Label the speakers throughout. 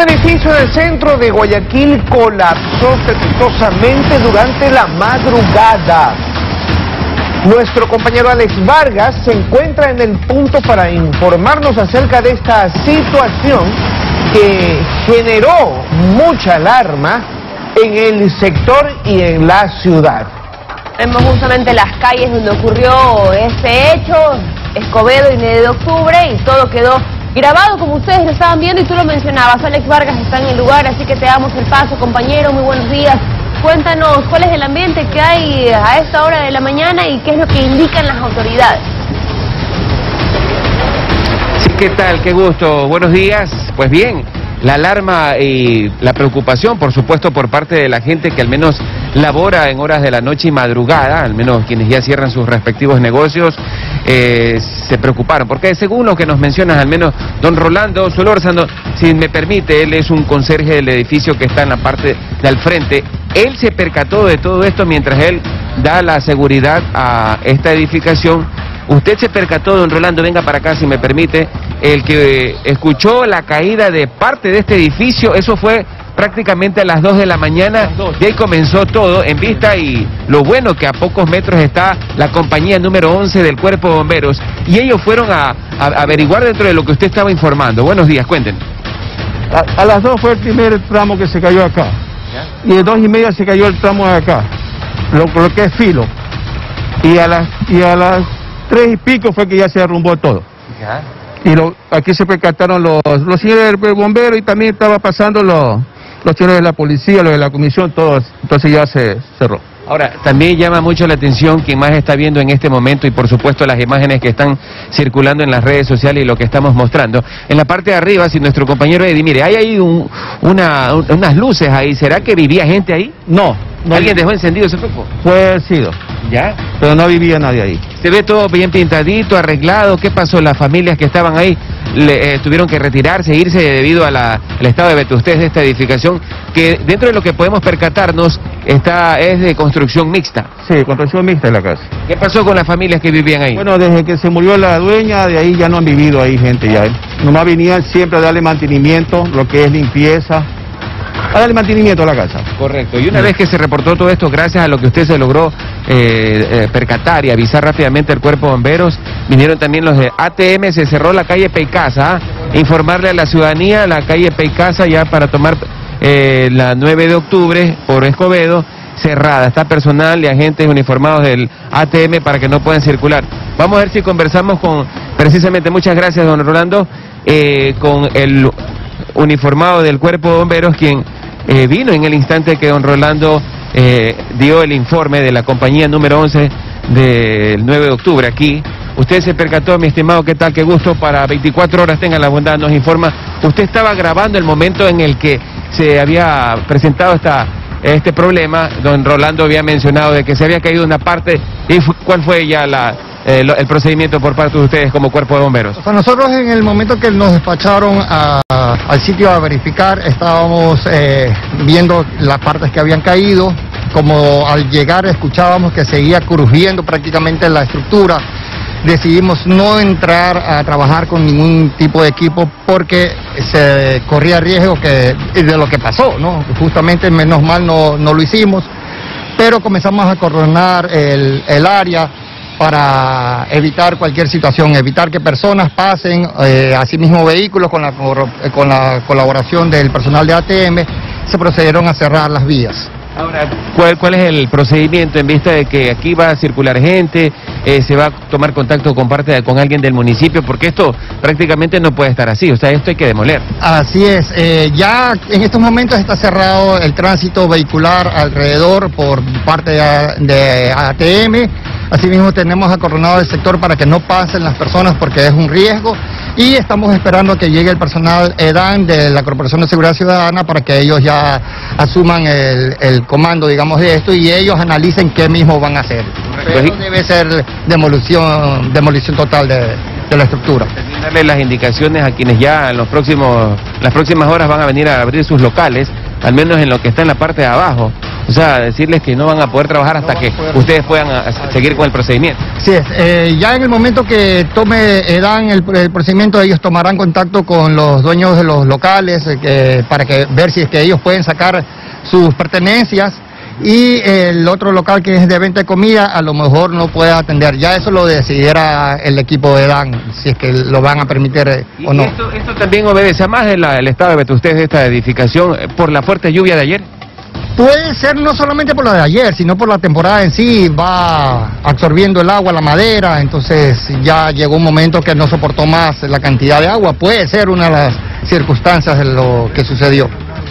Speaker 1: edificio del centro de Guayaquil colapsó estrepitosamente durante la madrugada. Nuestro compañero Alex Vargas se encuentra en el punto para informarnos acerca de esta situación que generó mucha alarma en el sector y en la ciudad.
Speaker 2: Vemos justamente las calles donde ocurrió este hecho, Escobedo y 9 de octubre, y todo quedó grabado como ustedes lo estaban viendo y tú lo mencionabas. Alex Vargas está en el lugar, así que te damos el paso, compañero. Muy buenos días. Cuéntanos cuál es el ambiente que hay a esta hora de la mañana y qué es lo que indican las autoridades.
Speaker 3: Sí, ¿qué tal? Qué gusto. Buenos días. Pues bien, la alarma y la preocupación, por supuesto, por parte de la gente que al menos labora en horas de la noche y madrugada, al menos quienes ya cierran sus respectivos negocios, se preocuparon, porque según lo que nos mencionas, al menos don Rolando Solórzano, si me permite, él es un conserje del edificio que está en la parte de al frente. Él se percató de todo esto mientras él da la seguridad a esta edificación. Usted se percató, don Rolando, venga para acá si me permite, el que escuchó la caída de parte de este edificio, eso fue prácticamente a las 2 de la mañana, y ahí comenzó todo en vista, y lo bueno que a pocos metros está la compañía número 11 del Cuerpo de Bomberos, y ellos fueron a averiguar dentro de lo que usted estaba informando. Buenos días, cuéntenos.
Speaker 4: A las 2 fue el primer tramo que se cayó acá, y de 2:30 se cayó el tramo de acá, lo que es filo, y a las 3 y pico fue que ya se derrumbó todo. Y aquí se percataron los señores del bombero, y también estaba pasando los señores de la policía, los de la comisión, todos, entonces ya se cerró.
Speaker 3: Ahora, también llama mucho la atención quien más está viendo en este momento, y por supuesto las imágenes que están circulando en las redes sociales y lo que estamos mostrando. En la parte de arriba, si nuestro compañero Eddie, mire, hay ahí unas luces ahí, ¿será que vivía gente ahí?
Speaker 4: No.
Speaker 3: ¿Alguien dejó encendido ese foco?
Speaker 4: Puede haber sido.
Speaker 3: ¿Ya?
Speaker 4: Pero no vivía nadie ahí.
Speaker 3: Se ve todo bien pintadito, arreglado. ¿Qué pasó? Las familias que estaban ahí tuvieron que retirarse, irse debido al estado de vetustez de esta edificación, que dentro de lo que podemos percatarnos es de construcción mixta.
Speaker 4: Sí, construcción mixta de la casa.
Speaker 3: ¿Qué pasó con las familias que vivían ahí?
Speaker 4: Bueno, desde que se murió la dueña, de ahí ya no han vivido ahí gente ya. Nomás venían siempre a darle mantenimiento, lo que es limpieza, a darle mantenimiento a la casa.
Speaker 3: Correcto. Y una vez que se reportó todo esto, gracias a lo que usted se logró percatar y avisar rápidamente al Cuerpo de Bomberos, vinieron también los de ATM, se cerró la calle Peicasa, informarle a la ciudadanía la calle Peicasa ya para tomar la 9 de octubre por Escobedo, cerrada. Está personal y agentes uniformados del ATM para que no puedan circular. Vamos a ver si conversamos precisamente, muchas gracias don Rolando, con el uniformado del Cuerpo de Bomberos, quien vino en el instante que don Rolando dio el informe de la compañía número 11 del 9 de octubre aquí. Usted se percató, mi estimado, ¿qué tal? Qué gusto. Para 24 horas, tenga la bondad, nos informa. Usted estaba grabando el momento en el que se había presentado este problema. Don Rolando había mencionado de que se había caído una parte. ¿Y cuál fue ya el procedimiento por parte de ustedes como Cuerpo de Bomberos?
Speaker 5: O sea, nosotros en el momento que nos despacharon al sitio a verificar, estábamos viendo las partes que habían caído. Como al llegar escuchábamos que seguía crujiendo prácticamente la estructura, decidimos no entrar a trabajar con ningún tipo de equipo porque se corría riesgo de lo que pasó, ¿no? Justamente, menos mal no lo hicimos, pero comenzamos a acordonar el área para evitar cualquier situación, evitar que personas pasen, asimismo vehículos. Con la colaboración del personal de ATM, se procedieron a cerrar las vías.
Speaker 3: Ahora, ¿cuál es el procedimiento en vista de que aquí va a circular gente, se va a tomar contacto con alguien del municipio? Porque esto prácticamente no puede estar así, o sea, esto hay que demoler.
Speaker 5: Así es, ya en estos momentos está cerrado el tránsito vehicular alrededor por parte de ATM. Asimismo tenemos acordonado el sector para que no pasen las personas porque es un riesgo, y estamos esperando que llegue el personal EDAN de la Corporación de Seguridad Ciudadana para que ellos ya asuman el comando, digamos, de esto, y ellos analicen qué mismo van a hacer. Pero debe ser demolición total de la estructura.
Speaker 3: Darle las indicaciones a quienes ya en las próximas horas van a venir a abrir sus locales, al menos en lo que está en la parte de abajo. O sea, decirles que no van a poder trabajar hasta que ustedes puedan seguir con el procedimiento.
Speaker 5: Sí, ya en el momento que tome EDAN el procedimiento, ellos tomarán contacto con los dueños de los locales para ver si es que ellos pueden sacar sus pertenencias, y el otro local que es de venta de comida a lo mejor no puede atender. Ya eso lo decidirá el equipo de EDAN, si es que lo van a permitir o no.
Speaker 3: ¿Esto también obedece a más el estado de vetustez de esta edificación por la fuerte lluvia de ayer?
Speaker 5: Puede ser no solamente por la de ayer, sino por la temporada en sí, va absorbiendo el agua, la madera, entonces ya llegó un momento que no soportó más la cantidad de agua. Puede ser una de las circunstancias de lo que sucedió.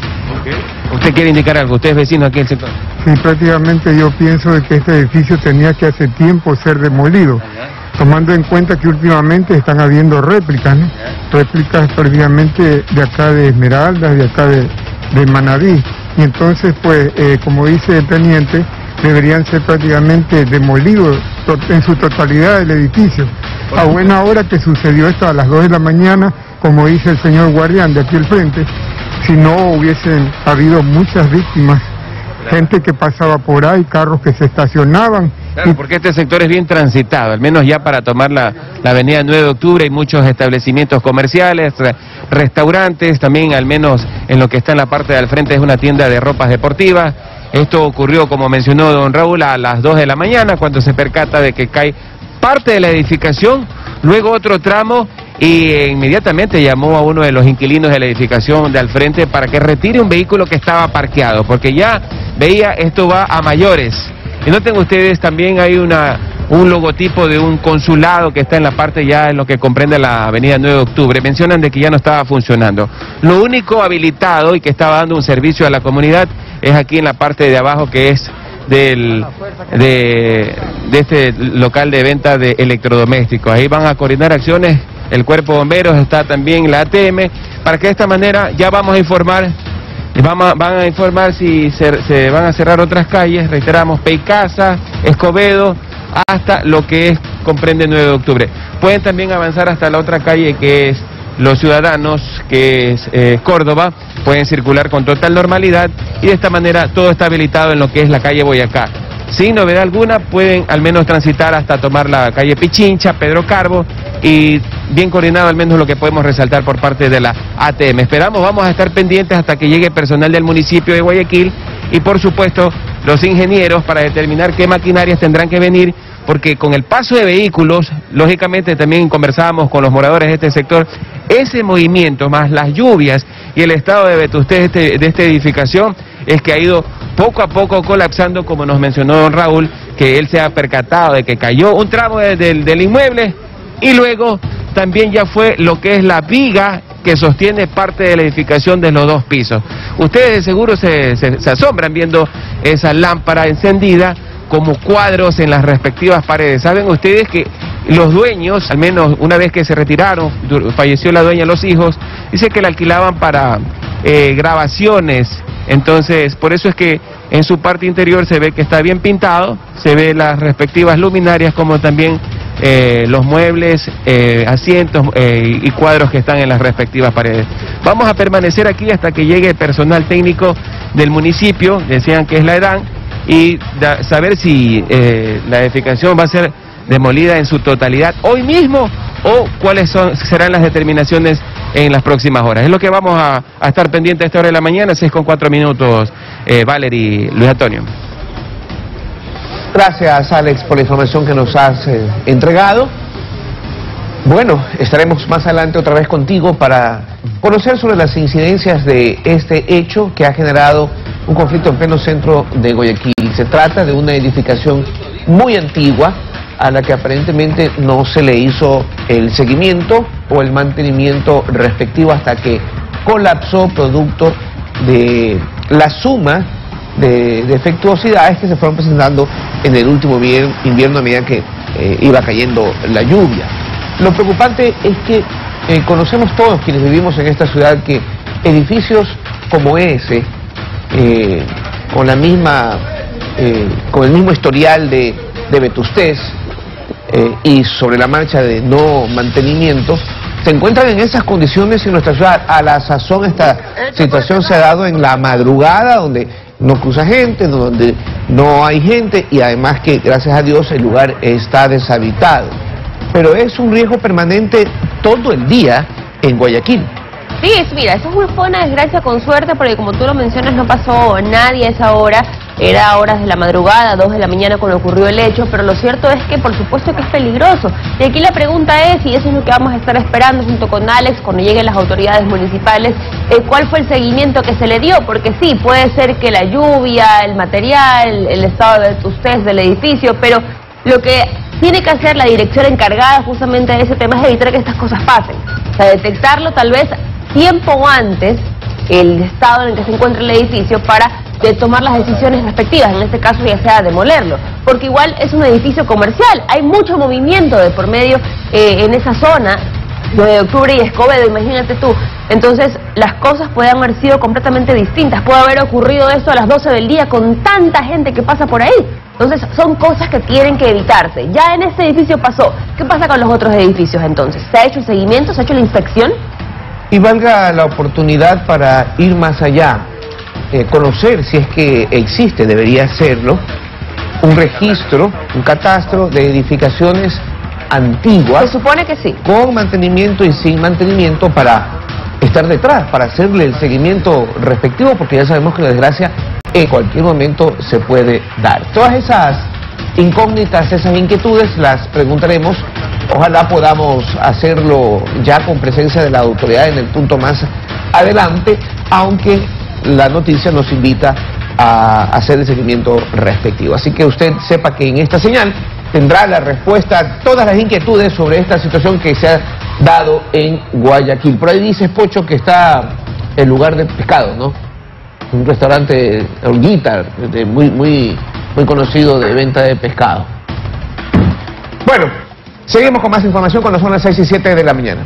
Speaker 3: ¿Usted quiere indicar algo? ¿Usted es vecino aquí en el sector?
Speaker 6: Sí, prácticamente yo pienso de que este edificio tenía que hace tiempo ser demolido, tomando en cuenta que últimamente están habiendo réplicas, ¿no? Réplicas prácticamente de acá de Esmeraldas, de acá de Manaví, y entonces pues como dice el teniente, deberían ser prácticamente demolidos en su totalidad el edificio. A buena hora que sucedió esto a las 2 de la mañana, como dice el señor guardián de aquí al frente, si no hubiesen habido muchas víctimas, gente que pasaba por ahí, carros que se estacionaban.
Speaker 3: Claro, porque este sector es bien transitado, al menos ya para tomar la avenida 9 de octubre hay muchos establecimientos comerciales, restaurantes, también al menos en lo que está en la parte de al frente es una tienda de ropas deportivas. Esto ocurrió, como mencionó don Raúl, a las 2 de la mañana, cuando se percata de que cae parte de la edificación, luego otro tramo, y inmediatamente llamó a uno de los inquilinos de la edificación de al frente para que retire un vehículo que estaba parqueado, porque ya veía esto va a mayores. Y noten ustedes, también hay un logotipo de un consulado que está en la parte ya en lo que comprende la avenida 9 de octubre. Mencionan de que ya no estaba funcionando. Lo único habilitado y que estaba dando un servicio a la comunidad es aquí en la parte de abajo, que es de este local de venta de electrodomésticos. Ahí van a coordinar acciones el cuerpo de bomberos, está también la ATM, para que de esta manera ya vamos a informar, van a informar si se van a cerrar otras calles, reiteramos, Peicasa, Escobedo, hasta lo que comprende 9 de octubre. Pueden también avanzar hasta la otra calle que es Los Ciudadanos, que es Córdoba, pueden circular con total normalidad y de esta manera todo está habilitado en lo que es la calle Boyacá. Sin novedad alguna, pueden al menos transitar hasta tomar la calle Pichincha, Pedro Carbo, y bien coordinado al menos lo que podemos resaltar por parte de la ATM. Esperamos, vamos a estar pendientes hasta que llegue personal del municipio de Guayaquil y por supuesto los ingenieros para determinar qué maquinarias tendrán que venir, porque con el paso de vehículos, lógicamente también conversábamos con los moradores de este sector, ese movimiento más las lluvias y el estado de vetustez de esta edificación es que ha ido poco a poco colapsando, como nos mencionó don Raúl, que él se ha percatado de que cayó un tramo del inmueble y luego también ya fue lo que es la viga que sostiene parte de la edificación de los 2 pisos. Ustedes de seguro se asombran viendo esa lámpara encendida como cuadros en las respectivas paredes. Saben ustedes que los dueños, al menos una vez que se retiraron, falleció la dueña, los hijos, dice que la alquilaban para grabaciones. Entonces, por eso es que en su parte interior se ve que está bien pintado, se ve las respectivas luminarias como también los muebles, asientos y cuadros que están en las respectivas paredes. Vamos a permanecer aquí hasta que llegue el personal técnico del municipio, decían que es la EDAN, y saber si la edificación va a ser demolida en su totalidad hoy mismo o cuáles serán las determinaciones en las próximas horas. Es lo que vamos a estar pendientes a esta hora de la mañana, 6:04, Valerie, Luis Antonio.
Speaker 1: Gracias, Alex, por la información que nos has entregado. Bueno, estaremos más adelante otra vez contigo para conocer sobre las incidencias de este hecho que ha generado un conflicto en pleno centro de Guayaquil. Se trata de una edificación muy antigua a la que aparentemente no se le hizo el seguimiento o el mantenimiento respectivo hasta que colapsó producto de la suma de defectuosidades que se fueron presentando en el último invierno a medida que iba cayendo la lluvia. Lo preocupante es que conocemos todos quienes vivimos en esta ciudad que edificios como ese, con el mismo historial de vetustez y sobre la marcha de no mantenimiento, se encuentran en esas condiciones en nuestra ciudad. A la sazón esta situación se ha dado en la madrugada, donde no cruza gente, donde no hay gente y además que gracias a Dios el lugar está deshabitado. Pero es un riesgo permanente todo el día en Guayaquil.
Speaker 2: Sí, mira, eso fue una desgracia con suerte porque como tú lo mencionas no pasó nadie a esa hora, era horas de la madrugada, 2 de la mañana cuando ocurrió el hecho, pero lo cierto es que por supuesto que es peligroso. Y aquí la pregunta es, y eso es lo que vamos a estar esperando junto con Alex cuando lleguen las autoridades municipales, ¿cuál fue el seguimiento que se le dio? Porque sí, puede ser que la lluvia, el material, el estado de ustedes del edificio, pero lo que tiene que hacer la dirección encargada justamente de ese tema es evitar que estas cosas pasen. O sea, detectarlo tal vez tiempo antes el estado en el que se encuentra el edificio para tomar las decisiones respectivas, en este caso ya sea demolerlo, porque igual es un edificio comercial, hay mucho movimiento de por medio en esa zona, 9 de octubre y Escobedo, imagínate tú. Entonces las cosas pueden haber sido completamente distintas, puede haber ocurrido esto a las 12 del día con tanta gente que pasa por ahí. Entonces son cosas que tienen que evitarse. Ya en este edificio pasó, ¿qué pasa con los otros edificios entonces? ¿Se ha hecho el seguimiento? ¿Se ha hecho la inspección?
Speaker 1: Y valga la oportunidad para ir más allá, conocer si es que existe, debería serlo, un registro, un catastro de edificaciones antiguas.
Speaker 2: Se supone que sí.
Speaker 1: Con mantenimiento y sin mantenimiento para estar detrás, para hacerle el seguimiento respectivo, porque ya sabemos que la desgracia en cualquier momento se puede dar. Todas esas incógnitas, esas inquietudes las preguntaremos. Ojalá podamos hacerlo ya con presencia de la autoridad en el punto más adelante, aunque la noticia nos invita a hacer el seguimiento respectivo. Así que usted sepa que en esta señal tendrá la respuesta a todas las inquietudes sobre esta situación que se ha dado en Guayaquil. Por ahí dices, Pocho, que está el lugar de pescado, ¿no? Un restaurante, Olguita, muy conocido de venta de pescado. Bueno, seguimos con más información cuando son las 6 y 7 de la mañana.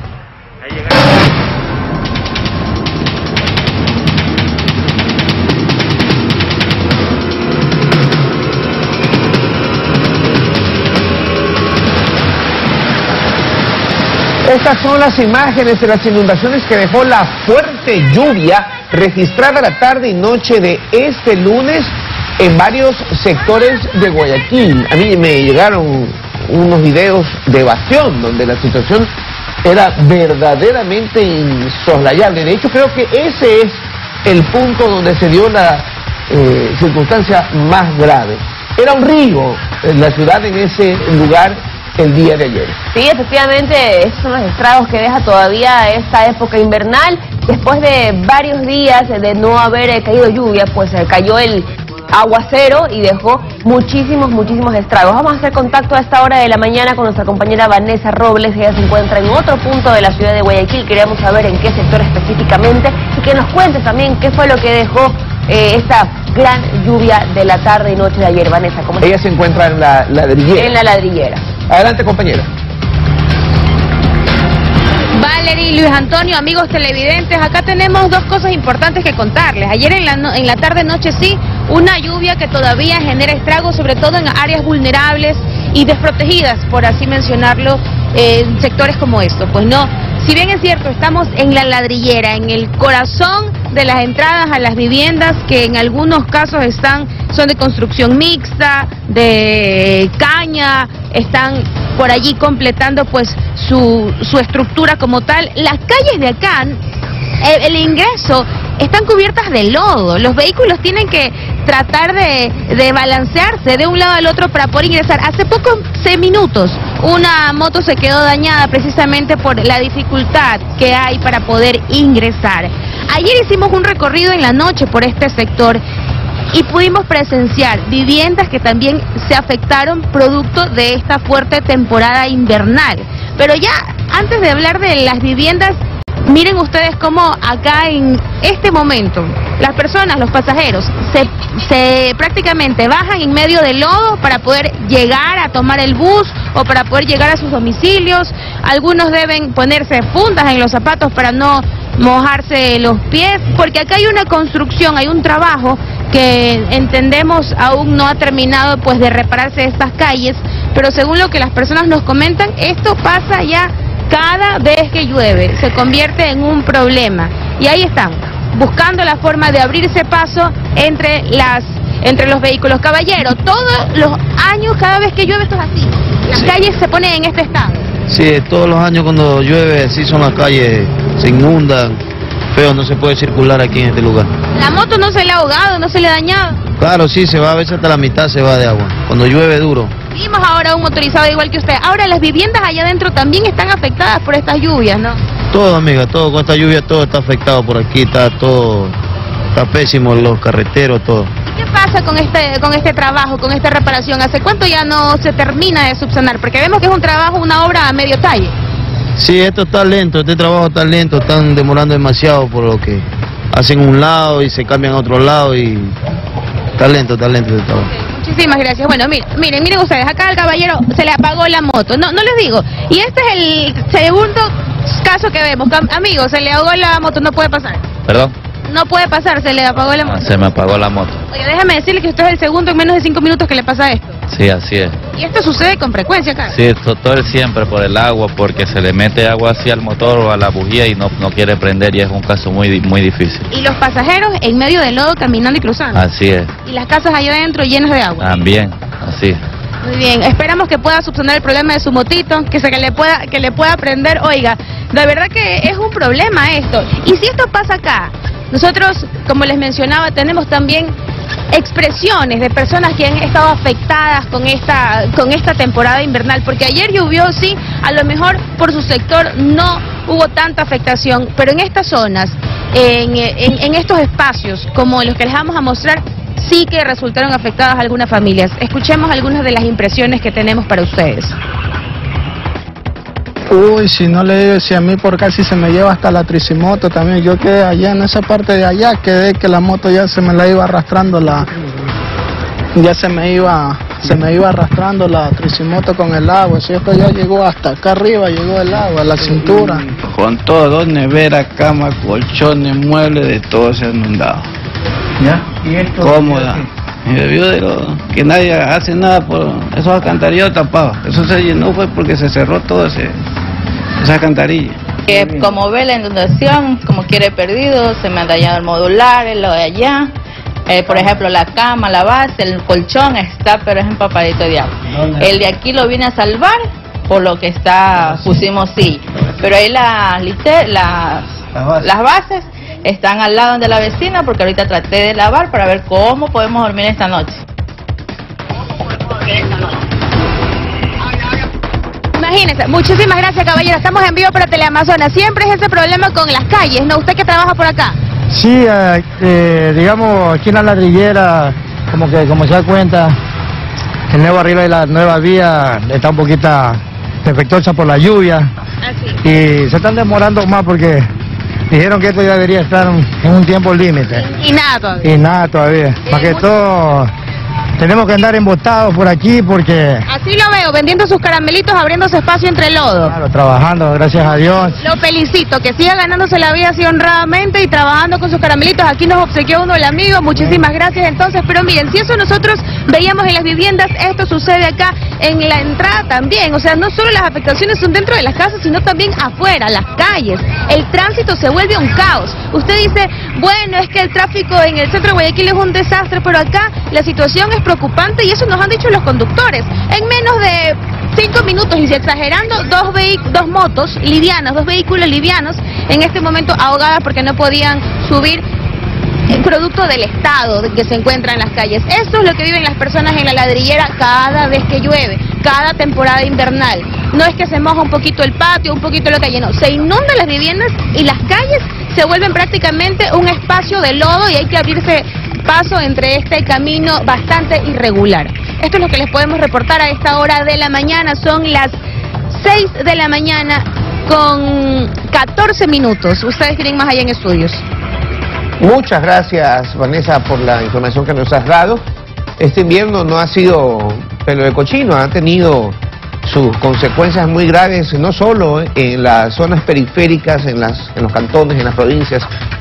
Speaker 1: Estas son las imágenes de las inundaciones que dejó la fuerte lluvia registrada la tarde y noche de este lunes en varios sectores de Guayaquil. A mí me llegaron unos videos de Bastión donde la situación era verdaderamente insoslayable. De hecho, creo que ese es el punto donde se dio la circunstancia más grave. Era un río en la ciudad en ese lugar el día de ayer.
Speaker 2: Sí, efectivamente, esos son los estragos que deja todavía esta época invernal. Después de varios días de no haber caído lluvia, pues cayó el aguacero y dejó muchísimos estragos. Vamos a hacer contacto a esta hora de la mañana con nuestra compañera Vanessa Robles. Ella se encuentra en otro punto de la ciudad de Guayaquil. Queríamos saber en qué sector específicamente y que nos cuente también qué fue lo que dejó esta gran lluvia de la tarde y noche de ayer. Vanessa, ¿cómo estás?
Speaker 1: Ella se encuentra en la ladrillera.
Speaker 2: En la ladrillera.
Speaker 1: Adelante, compañera.
Speaker 7: Valerie, Luis Antonio, amigos televidentes, acá tenemos dos cosas importantes que contarles. Ayer en la tarde-noche sí, una lluvia que todavía genera estragos, sobre todo en áreas vulnerables y desprotegidas, por así mencionarlo, en sectores como estos. Pues no, si bien es cierto, estamos en la ladrillera, en el corazón de las entradas a las viviendas que en algunos casos son de construcción mixta, de caña, están por allí completando pues su estructura como tal. Las calles de acá, el ingreso, están cubiertas de lodo. Los vehículos tienen que tratar de balancearse de un lado al otro para poder ingresar. Hace pocos minutos una moto se quedó dañada precisamente por la dificultad que hay para poder ingresar. Ayer hicimos un recorrido en la noche por este sector y pudimos presenciar viviendas que también se afectaron producto de esta fuerte temporada invernal. Pero ya antes de hablar de las viviendas, miren ustedes cómo acá en este momento las personas, los pasajeros, se prácticamente bajan en medio del lodo para poder llegar a tomar el bus o para poder llegar a sus domicilios. Algunos deben ponerse fundas en los zapatos para no mojarse los pies, porque acá hay una construcción, hay un trabajo que entendemos aún no ha terminado pues de repararse estas calles, pero según lo que las personas nos comentan, esto pasa ya cada vez que llueve, se convierte en un problema. Y ahí están, buscando la forma de abrirse paso entre los vehículos. Caballero, todos los años, cada vez que llueve esto es así, las calles se ponen en este estado.
Speaker 8: Sí, todos los años cuando llueve así son las calles, se inundan, feo, no se puede circular aquí en este lugar.
Speaker 7: ¿La moto no se le ha ahogado, no se le ha dañado?
Speaker 8: Claro, sí, se va, a veces hasta la mitad se va de agua, cuando llueve duro.
Speaker 7: Vimos ahora un motorizado igual que usted. Ahora, las viviendas allá adentro también están afectadas por estas lluvias, ¿no?
Speaker 8: Todo, amiga, todo, con esta lluvia todo está afectado por aquí, está todo, está pésimo, los carreteros, todo.
Speaker 7: ¿Qué pasa con este trabajo, con esta reparación? ¿Hace cuánto ya no se termina de subsanar? Porque vemos que es un trabajo, una obra a medio talle.
Speaker 8: Sí, esto está lento, este trabajo está lento, están demorando demasiado por lo que hacen un lado y se cambian a otro lado y está lento este trabajo.
Speaker 7: Muchísimas gracias. Bueno, miren ustedes, acá al caballero se le apagó la moto. No les digo. Y este es el segundo caso que vemos. Amigo, se le ahogó la moto, no puede pasar.
Speaker 9: ¿Perdón?
Speaker 7: No puede pasar, se le apagó la moto.
Speaker 9: Se me apagó la moto.
Speaker 7: Oye, déjeme decirle que usted es el segundo en menos de 5 minutos que le pasa esto.
Speaker 9: Sí, así es.
Speaker 7: ¿Y esto sucede con frecuencia acá?
Speaker 9: Sí, todo el siempre por el agua, porque se le mete agua así al motor o a la bujía y no quiere prender y es un caso muy difícil.
Speaker 7: ¿Y los pasajeros en medio del lodo caminando y cruzando?
Speaker 9: Así es.
Speaker 7: ¿Y las casas allá adentro llenas de agua?
Speaker 9: También, así.
Speaker 7: Muy bien, esperamos que pueda subsanar el problema de su motito, que le pueda prender. Oiga, de verdad que es un problema esto. Y si esto pasa acá, nosotros, como les mencionaba, tenemos también expresiones de personas que han estado afectadas con esta temporada invernal, porque ayer llovió, sí, a lo mejor por su sector no hubo tanta afectación, pero en estas zonas, en estos espacios como los que les vamos a mostrar, sí que resultaron afectadas algunas familias. Escuchemos algunas de las impresiones que tenemos para ustedes.
Speaker 10: Uy, si no le digo, si a mí por casi se me lleva hasta la tricimoto también. Yo quedé allá en esa parte de allá, quedé que la moto ya se me la iba arrastrando ya se me iba arrastrando la tricimoto con el agua. Si esto ya llegó hasta acá arriba, llegó el agua, a la cintura.
Speaker 4: Con todo, nevera, cama, colchones, muebles, de todo se ha inundado.
Speaker 10: ¿Ya? ¿Y esto?
Speaker 4: Cómoda. Y debido de que nadie hace nada por esos alcantarillos tapados. Eso se llenó fue porque se cerró todo esa alcantarilla.
Speaker 11: Como ve la inundación, como quiere perdido, se me ha dañado el modular, lo de allá. Por ejemplo, la cama, la base, el colchón está, pero es empapadito de agua. El de aquí lo vine a salvar, por lo que pusimos sí. Pero ahí las bases están al lado de la vecina, porque ahorita traté de lavar para ver cómo podemos dormir esta noche.
Speaker 7: Imagínense, muchísimas gracias, caballero. Estamos en vivo para Teleamazonas. Siempre es ese problema con las calles, ¿no? ¿Usted que trabaja por acá?
Speaker 10: Sí, digamos, aquí en la ladrillera, como se da cuenta, el nuevo arriba de la nueva vía está un poquito defectuosa por la lluvia. Y se están demorando más porque dijeron que esto ya debería estar en un tiempo límite.
Speaker 7: Y nada todavía.
Speaker 10: Y nada todavía. Más que todo, tenemos que andar embotados por aquí porque...
Speaker 7: Así lo veo, vendiendo sus caramelitos, abriéndose espacio entre el lodo.
Speaker 10: Claro, trabajando, gracias a Dios.
Speaker 7: Lo felicito, que siga ganándose la vida así honradamente y trabajando con sus caramelitos. Aquí nos obsequió uno el amigo, muchísimas gracias entonces. Pero miren, si eso nosotros veíamos en las viviendas, esto sucede acá en la entrada también. O sea, no solo las afectaciones son dentro de las casas, sino también afuera, las calles. El tránsito se vuelve un caos. Usted dice, bueno, es que el tráfico en el centro de Guayaquil es un desastre, pero acá la situación es preocupante y eso nos han dicho los conductores. En menos de 5 minutos, y si exagerando, dos motos livianas, dos vehículos livianos, en este momento ahogadas porque no podían subir, producto del estado que se encuentra en las calles. Eso es lo que viven las personas en la ladrillera cada vez que llueve, cada temporada invernal. No es que se moja un poquito el patio, un poquito lo que hay, no. Se inundan las viviendas y las calles se vuelven prácticamente un espacio de lodo y hay que abrirse paso entre este camino bastante irregular. Esto es lo que les podemos reportar a esta hora de la mañana. Son las 6 de la mañana con 14 minutos. Ustedes tienen más allá en estudios.
Speaker 1: Muchas gracias, Vanessa, por la información que nos has dado. Este invierno no ha sido pelo de cochino, ha tenido sus consecuencias muy graves, no solo en las zonas periféricas, en los cantones, en las provincias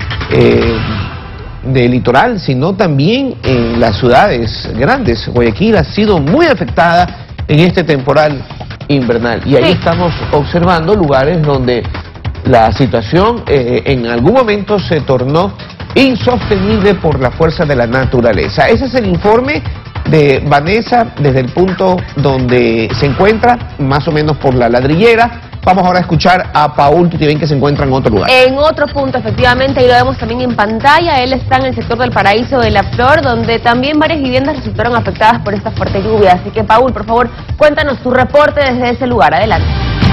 Speaker 1: del litoral, sino también en las ciudades grandes. Guayaquil ha sido muy afectada en este temporal invernal y ahí estamos observando lugares donde la situación en algún momento se tornó insostenible por la fuerza de la naturaleza. Ese es el informe de Vanessa desde el punto donde se encuentra, más o menos por la Ladrillera. Vamos ahora a escuchar a Paul Tutibén, que se encuentra en otro lugar.
Speaker 2: En otro punto, efectivamente, ahí lo vemos también en pantalla. Él está en el sector del Paraíso de la Flor, donde también varias viviendas resultaron afectadas por esta fuerte lluvia. Así que, Paul, por favor, cuéntanos tu reporte desde ese lugar. Adelante.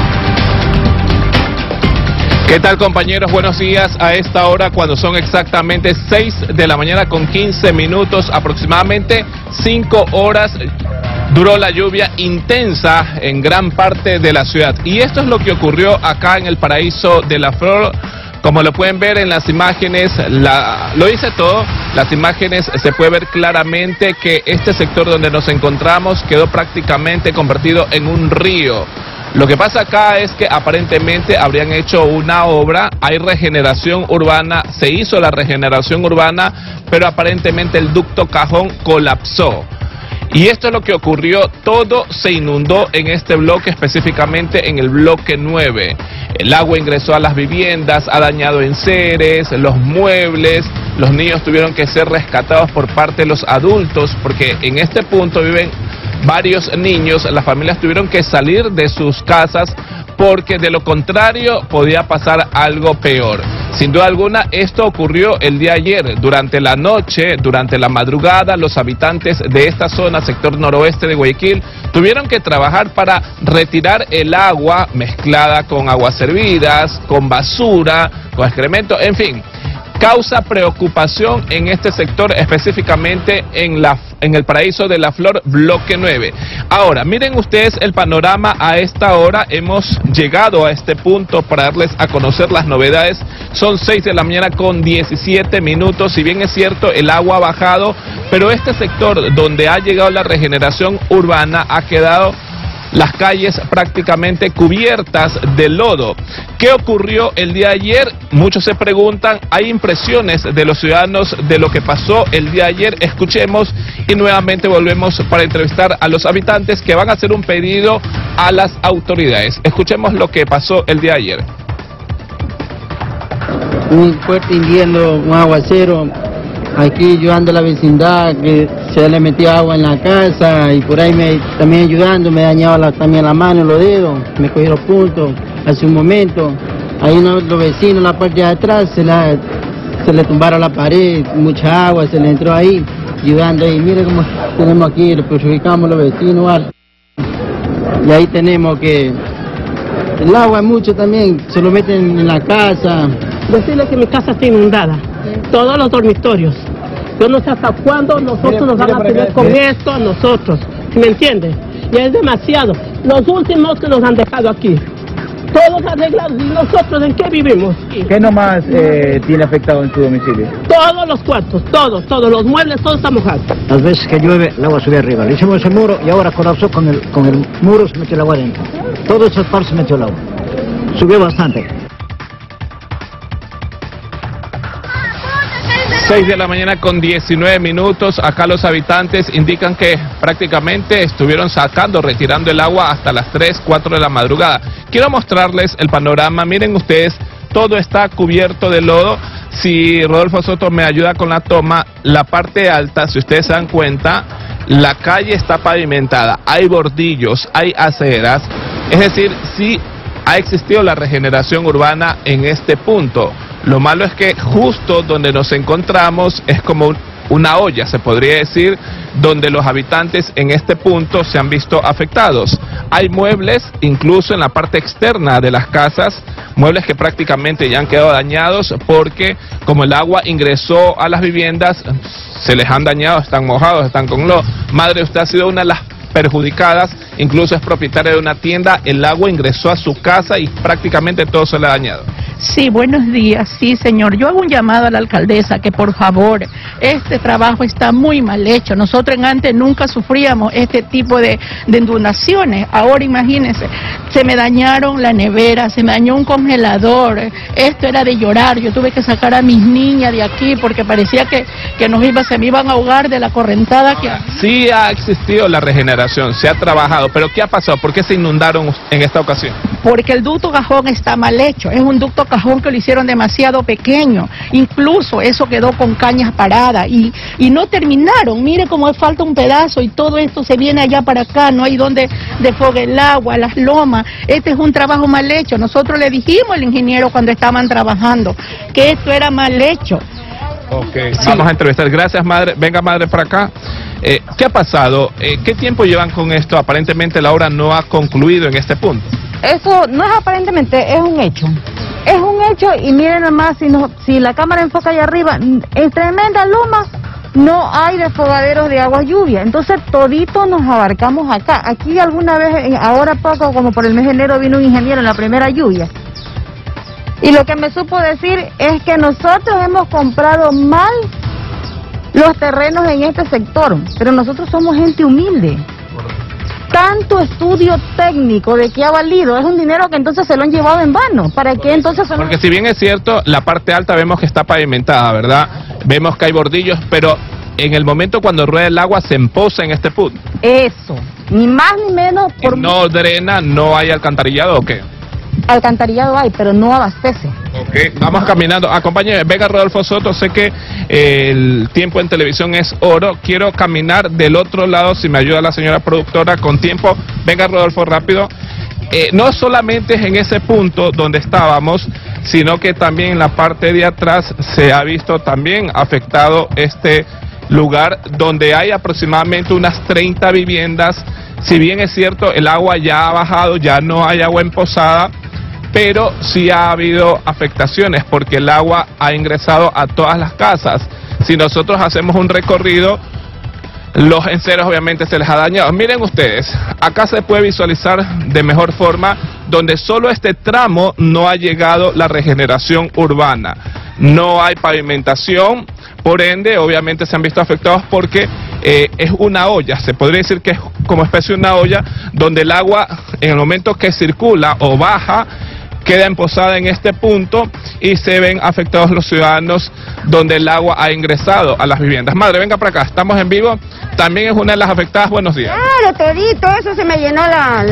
Speaker 12: ¿Qué tal, compañeros? Buenos días. A esta hora, cuando son exactamente 6 de la mañana con 15 minutos, aproximadamente 5 horas, duró la lluvia intensa en gran parte de la ciudad. Y esto es lo que ocurrió acá en el Paraíso de la Flor. Como lo pueden ver en las imágenes, lo dice todo. Las imágenes se puede ver claramente que este sector donde nos encontramos quedó prácticamente convertido en un río. Lo que pasa acá es que aparentemente habrían hecho una obra, hay regeneración urbana, se hizo la regeneración urbana, pero aparentemente el ducto Cajón colapsó. Y esto es lo que ocurrió, todo se inundó en este bloque, específicamente en el bloque 9. El agua ingresó a las viviendas, ha dañado enseres, los muebles, los niños tuvieron que ser rescatados por parte de los adultos, porque en este punto viven varios niños, las familias tuvieron que salir de sus casas porque de lo contrario podía pasar algo peor. Sin duda alguna, esto ocurrió el día de ayer, durante la noche, durante la madrugada, los habitantes de esta zona, sector noroeste de Guayaquil, tuvieron que trabajar para retirar el agua mezclada con aguas hervidas, con basura, con excremento, en fin. Causa preocupación en este sector, específicamente en el Paraíso de la Flor, bloque 9. Ahora, miren ustedes el panorama a esta hora. Hemos llegado a este punto para darles a conocer las novedades. Son 6 de la mañana con 17 minutos. Si bien es cierto, el agua ha bajado, pero este sector donde ha llegado la regeneración urbana ha quedado las calles prácticamente cubiertas de lodo. ¿Qué ocurrió el día de ayer? Muchos se preguntan, hay impresiones de los ciudadanos de lo que pasó el día de ayer. Escuchemos y nuevamente volvemos para entrevistar a los habitantes que van a hacer un pedido a las autoridades. Escuchemos lo que pasó el día de ayer.
Speaker 13: Un fuerte invierno, un aguacero. Aquí yo ando a la vecindad, que se le metió agua en la casa y por ahí también ayudando, me dañaba también la mano y los dedos, me cogí los puntos hace un momento. Ahí los vecinos, la parte de atrás, se le tumbaron la pared, mucha agua, se le entró ahí, ayudando ahí. Mire cómo tenemos aquí, le perjudicamos a los vecinos. Y ahí tenemos que el agua mucho también, se lo meten en la casa.
Speaker 14: Decirle que mi casa está inundada, todos los dormitorios. Yo no sé hasta cuándo nosotros nos van a tener con esto, nosotros, ¿me entiendes? Y es demasiado. Los últimos que nos han dejado aquí, todos arreglados, ¿y nosotros en qué vivimos?
Speaker 15: ¿Qué nomás tiene afectado en su domicilio?
Speaker 14: Todos los cuartos, todos, los muebles, todo está mojado.
Speaker 16: Las veces que llueve, el agua sube arriba. Le hicimos ese muro y ahora colapsó con el muro, se metió el agua adentro. Todo ese par se metió el agua. Subió bastante.
Speaker 12: 6 de la mañana con 19 minutos, acá los habitantes indican que prácticamente estuvieron retirando el agua hasta las 3, 4 de la madrugada. Quiero mostrarles el panorama, miren ustedes, todo está cubierto de lodo. Si Rodolfo Soto me ayuda con la toma, la parte alta, si ustedes se dan cuenta, la calle está pavimentada, hay bordillos, hay aceras, es decir, sí ha existido la regeneración urbana en este punto. Lo malo es que justo donde nos encontramos es como una olla, se podría decir, donde los habitantes en este punto se han visto afectados. Hay muebles, incluso en la parte externa de las casas, muebles que prácticamente ya han quedado dañados porque como el agua ingresó a las viviendas, se les han dañado, están mojados, están con lodo. Madre, usted ha sido una de las perjudicadas, incluso es propietaria de una tienda, el agua ingresó a su casa y prácticamente todo se le ha dañado.
Speaker 17: Sí, buenos días. Sí, señor. Yo hago un llamado a la alcaldesa que por favor, este trabajo está muy mal hecho. Nosotros antes nunca sufríamos este tipo de inundaciones. Ahora imagínense, se me dañaron la nevera, se me dañó un congelador. Esto era de llorar. Yo tuve que sacar a mis niñas de aquí porque parecía que se me iban a ahogar de la correntada que...
Speaker 12: Sí ha existido la regeneración, se ha trabajado, pero ¿qué ha pasado? ¿Por qué se inundaron en esta ocasión?
Speaker 17: Porque el ducto Cajón está mal hecho. Es un ducto cajón que lo hicieron demasiado pequeño, incluso eso quedó con cañas paradas y no terminaron. Mire cómo falta un pedazo y todo esto se viene allá para acá, no hay donde desfogue el agua, las lomas. Este es un trabajo mal hecho. Nosotros le dijimos al ingeniero cuando estaban trabajando que esto era mal hecho.
Speaker 12: Ok, vamos a entrevistar. Gracias, madre. Venga, madre, para acá. ¿Qué ha pasado? ¿Qué tiempo llevan con esto? Aparentemente la obra no ha concluido en este punto.
Speaker 18: Eso no es aparentemente, es un hecho. Es un hecho y miren nomás, si la cámara enfoca allá arriba, en tremenda loma no hay desfogaderos de agua lluvia. Entonces todito nos abarcamos acá. Aquí alguna vez, ahora poco, como por el mes de enero, vino un ingeniero en la primera lluvia. Y lo que me supo decir es que nosotros hemos comprado mal los terrenos en este sector, pero nosotros somos gente humilde. Tanto estudio técnico de que ha valido, es un dinero que entonces se lo han llevado en vano. ¿Para qué entonces?
Speaker 12: Porque si bien es cierto, la parte alta vemos que está pavimentada, ¿verdad? Vemos que hay bordillos, pero en el momento cuando rueda el agua se empoza en este punto.
Speaker 18: Eso, ni más ni menos.
Speaker 12: No drena, no hay alcantarillado, ¿o qué?
Speaker 18: Alcantarillado hay, pero no abastece.
Speaker 12: Ok, vamos caminando. Acompáñeme, venga Rodolfo Soto, sé que el tiempo en televisión es oro. Quiero caminar del otro lado, si me ayuda la señora productora, con tiempo. Venga Rodolfo, rápido. No solamente es en ese punto donde estábamos, sino que también en la parte de atrás se ha visto también afectado este lugar, donde hay aproximadamente unas 30 viviendas. Si bien es cierto, el agua ya ha bajado, ya no hay agua empozada, pero sí ha habido afectaciones porque el agua ha ingresado a todas las casas. Si nosotros hacemos un recorrido, los enseres obviamente se les ha dañado. Miren ustedes, acá se puede visualizar de mejor forma donde solo este tramo no ha llegado la regeneración urbana. No hay pavimentación, por ende obviamente se han visto afectados porque es una olla, se podría decir que es como especie de una olla donde el agua en el momento que circula o baja queda emposada en este punto y se ven afectados los ciudadanos donde el agua ha ingresado a las viviendas. Madre, venga para acá, estamos en vivo, también es una de las afectadas. Buenos días.
Speaker 18: Claro, todito eso se me llenó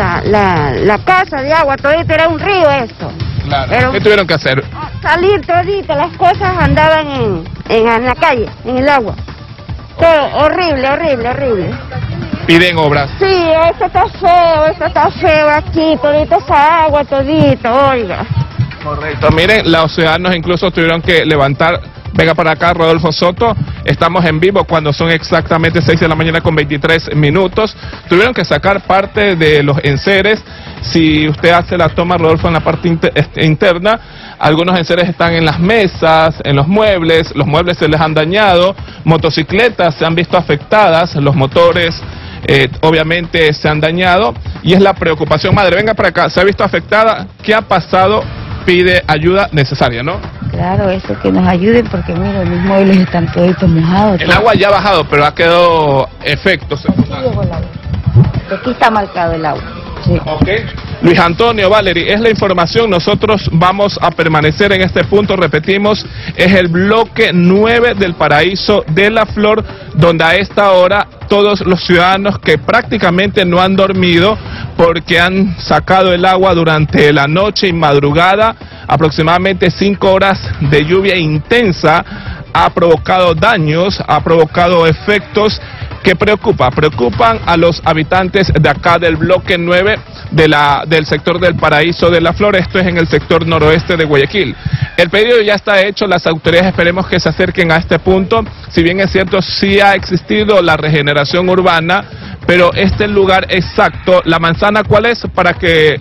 Speaker 18: la casa de agua, todito era un río esto.
Speaker 12: Claro.
Speaker 18: Pero,
Speaker 12: ¿qué tuvieron que hacer?
Speaker 18: Salir todito, las cosas andaban en la calle, en el agua. Todo horrible, horrible, horrible.
Speaker 12: Piden obras.
Speaker 18: Sí, esto está feo aquí, todito esa agua, todito, oiga.
Speaker 12: Correcto, miren, los ciudadanos incluso tuvieron que levantar. Venga para acá, Rodolfo Soto, estamos en vivo cuando son exactamente 6 de la mañana con 23 minutos. Tuvieron que sacar parte de los enseres. Si usted hace la toma, Rodolfo, en la parte interna, algunos enseres están en las mesas, en los muebles se les han dañado, motocicletas se han visto afectadas, los motores obviamente se han dañado y es la preocupación. Madre, venga para acá, se ha visto afectada, ¿qué ha pasado? Pide ayuda necesaria, ¿no?
Speaker 18: Claro, eso, que nos ayuden porque mira, los muebles están toditos mojados.
Speaker 12: El agua ya ha bajado, pero ha quedado efectos secundarios.
Speaker 18: Aquí está marcado el agua. Sí.
Speaker 12: Ok. Luis Antonio, Valerie, es la información, nosotros vamos a permanecer en este punto, repetimos, es el bloque 9 del Paraíso de la Flor, donde a esta hora todos los ciudadanos que prácticamente no han dormido porque han sacado el agua durante la noche y madrugada, aproximadamente 5 horas de lluvia intensa, ha provocado daños, ha provocado efectos que preocupan a los habitantes de acá del bloque 9 del sector del Paraíso de la Flor. Esto es en el sector noroeste de Guayaquil. El pedido ya está hecho, las autoridades esperemos que se acerquen a este punto. Si bien es cierto, sí ha existido la regeneración urbana, pero este lugar exacto, la manzana, ¿cuál es? Para que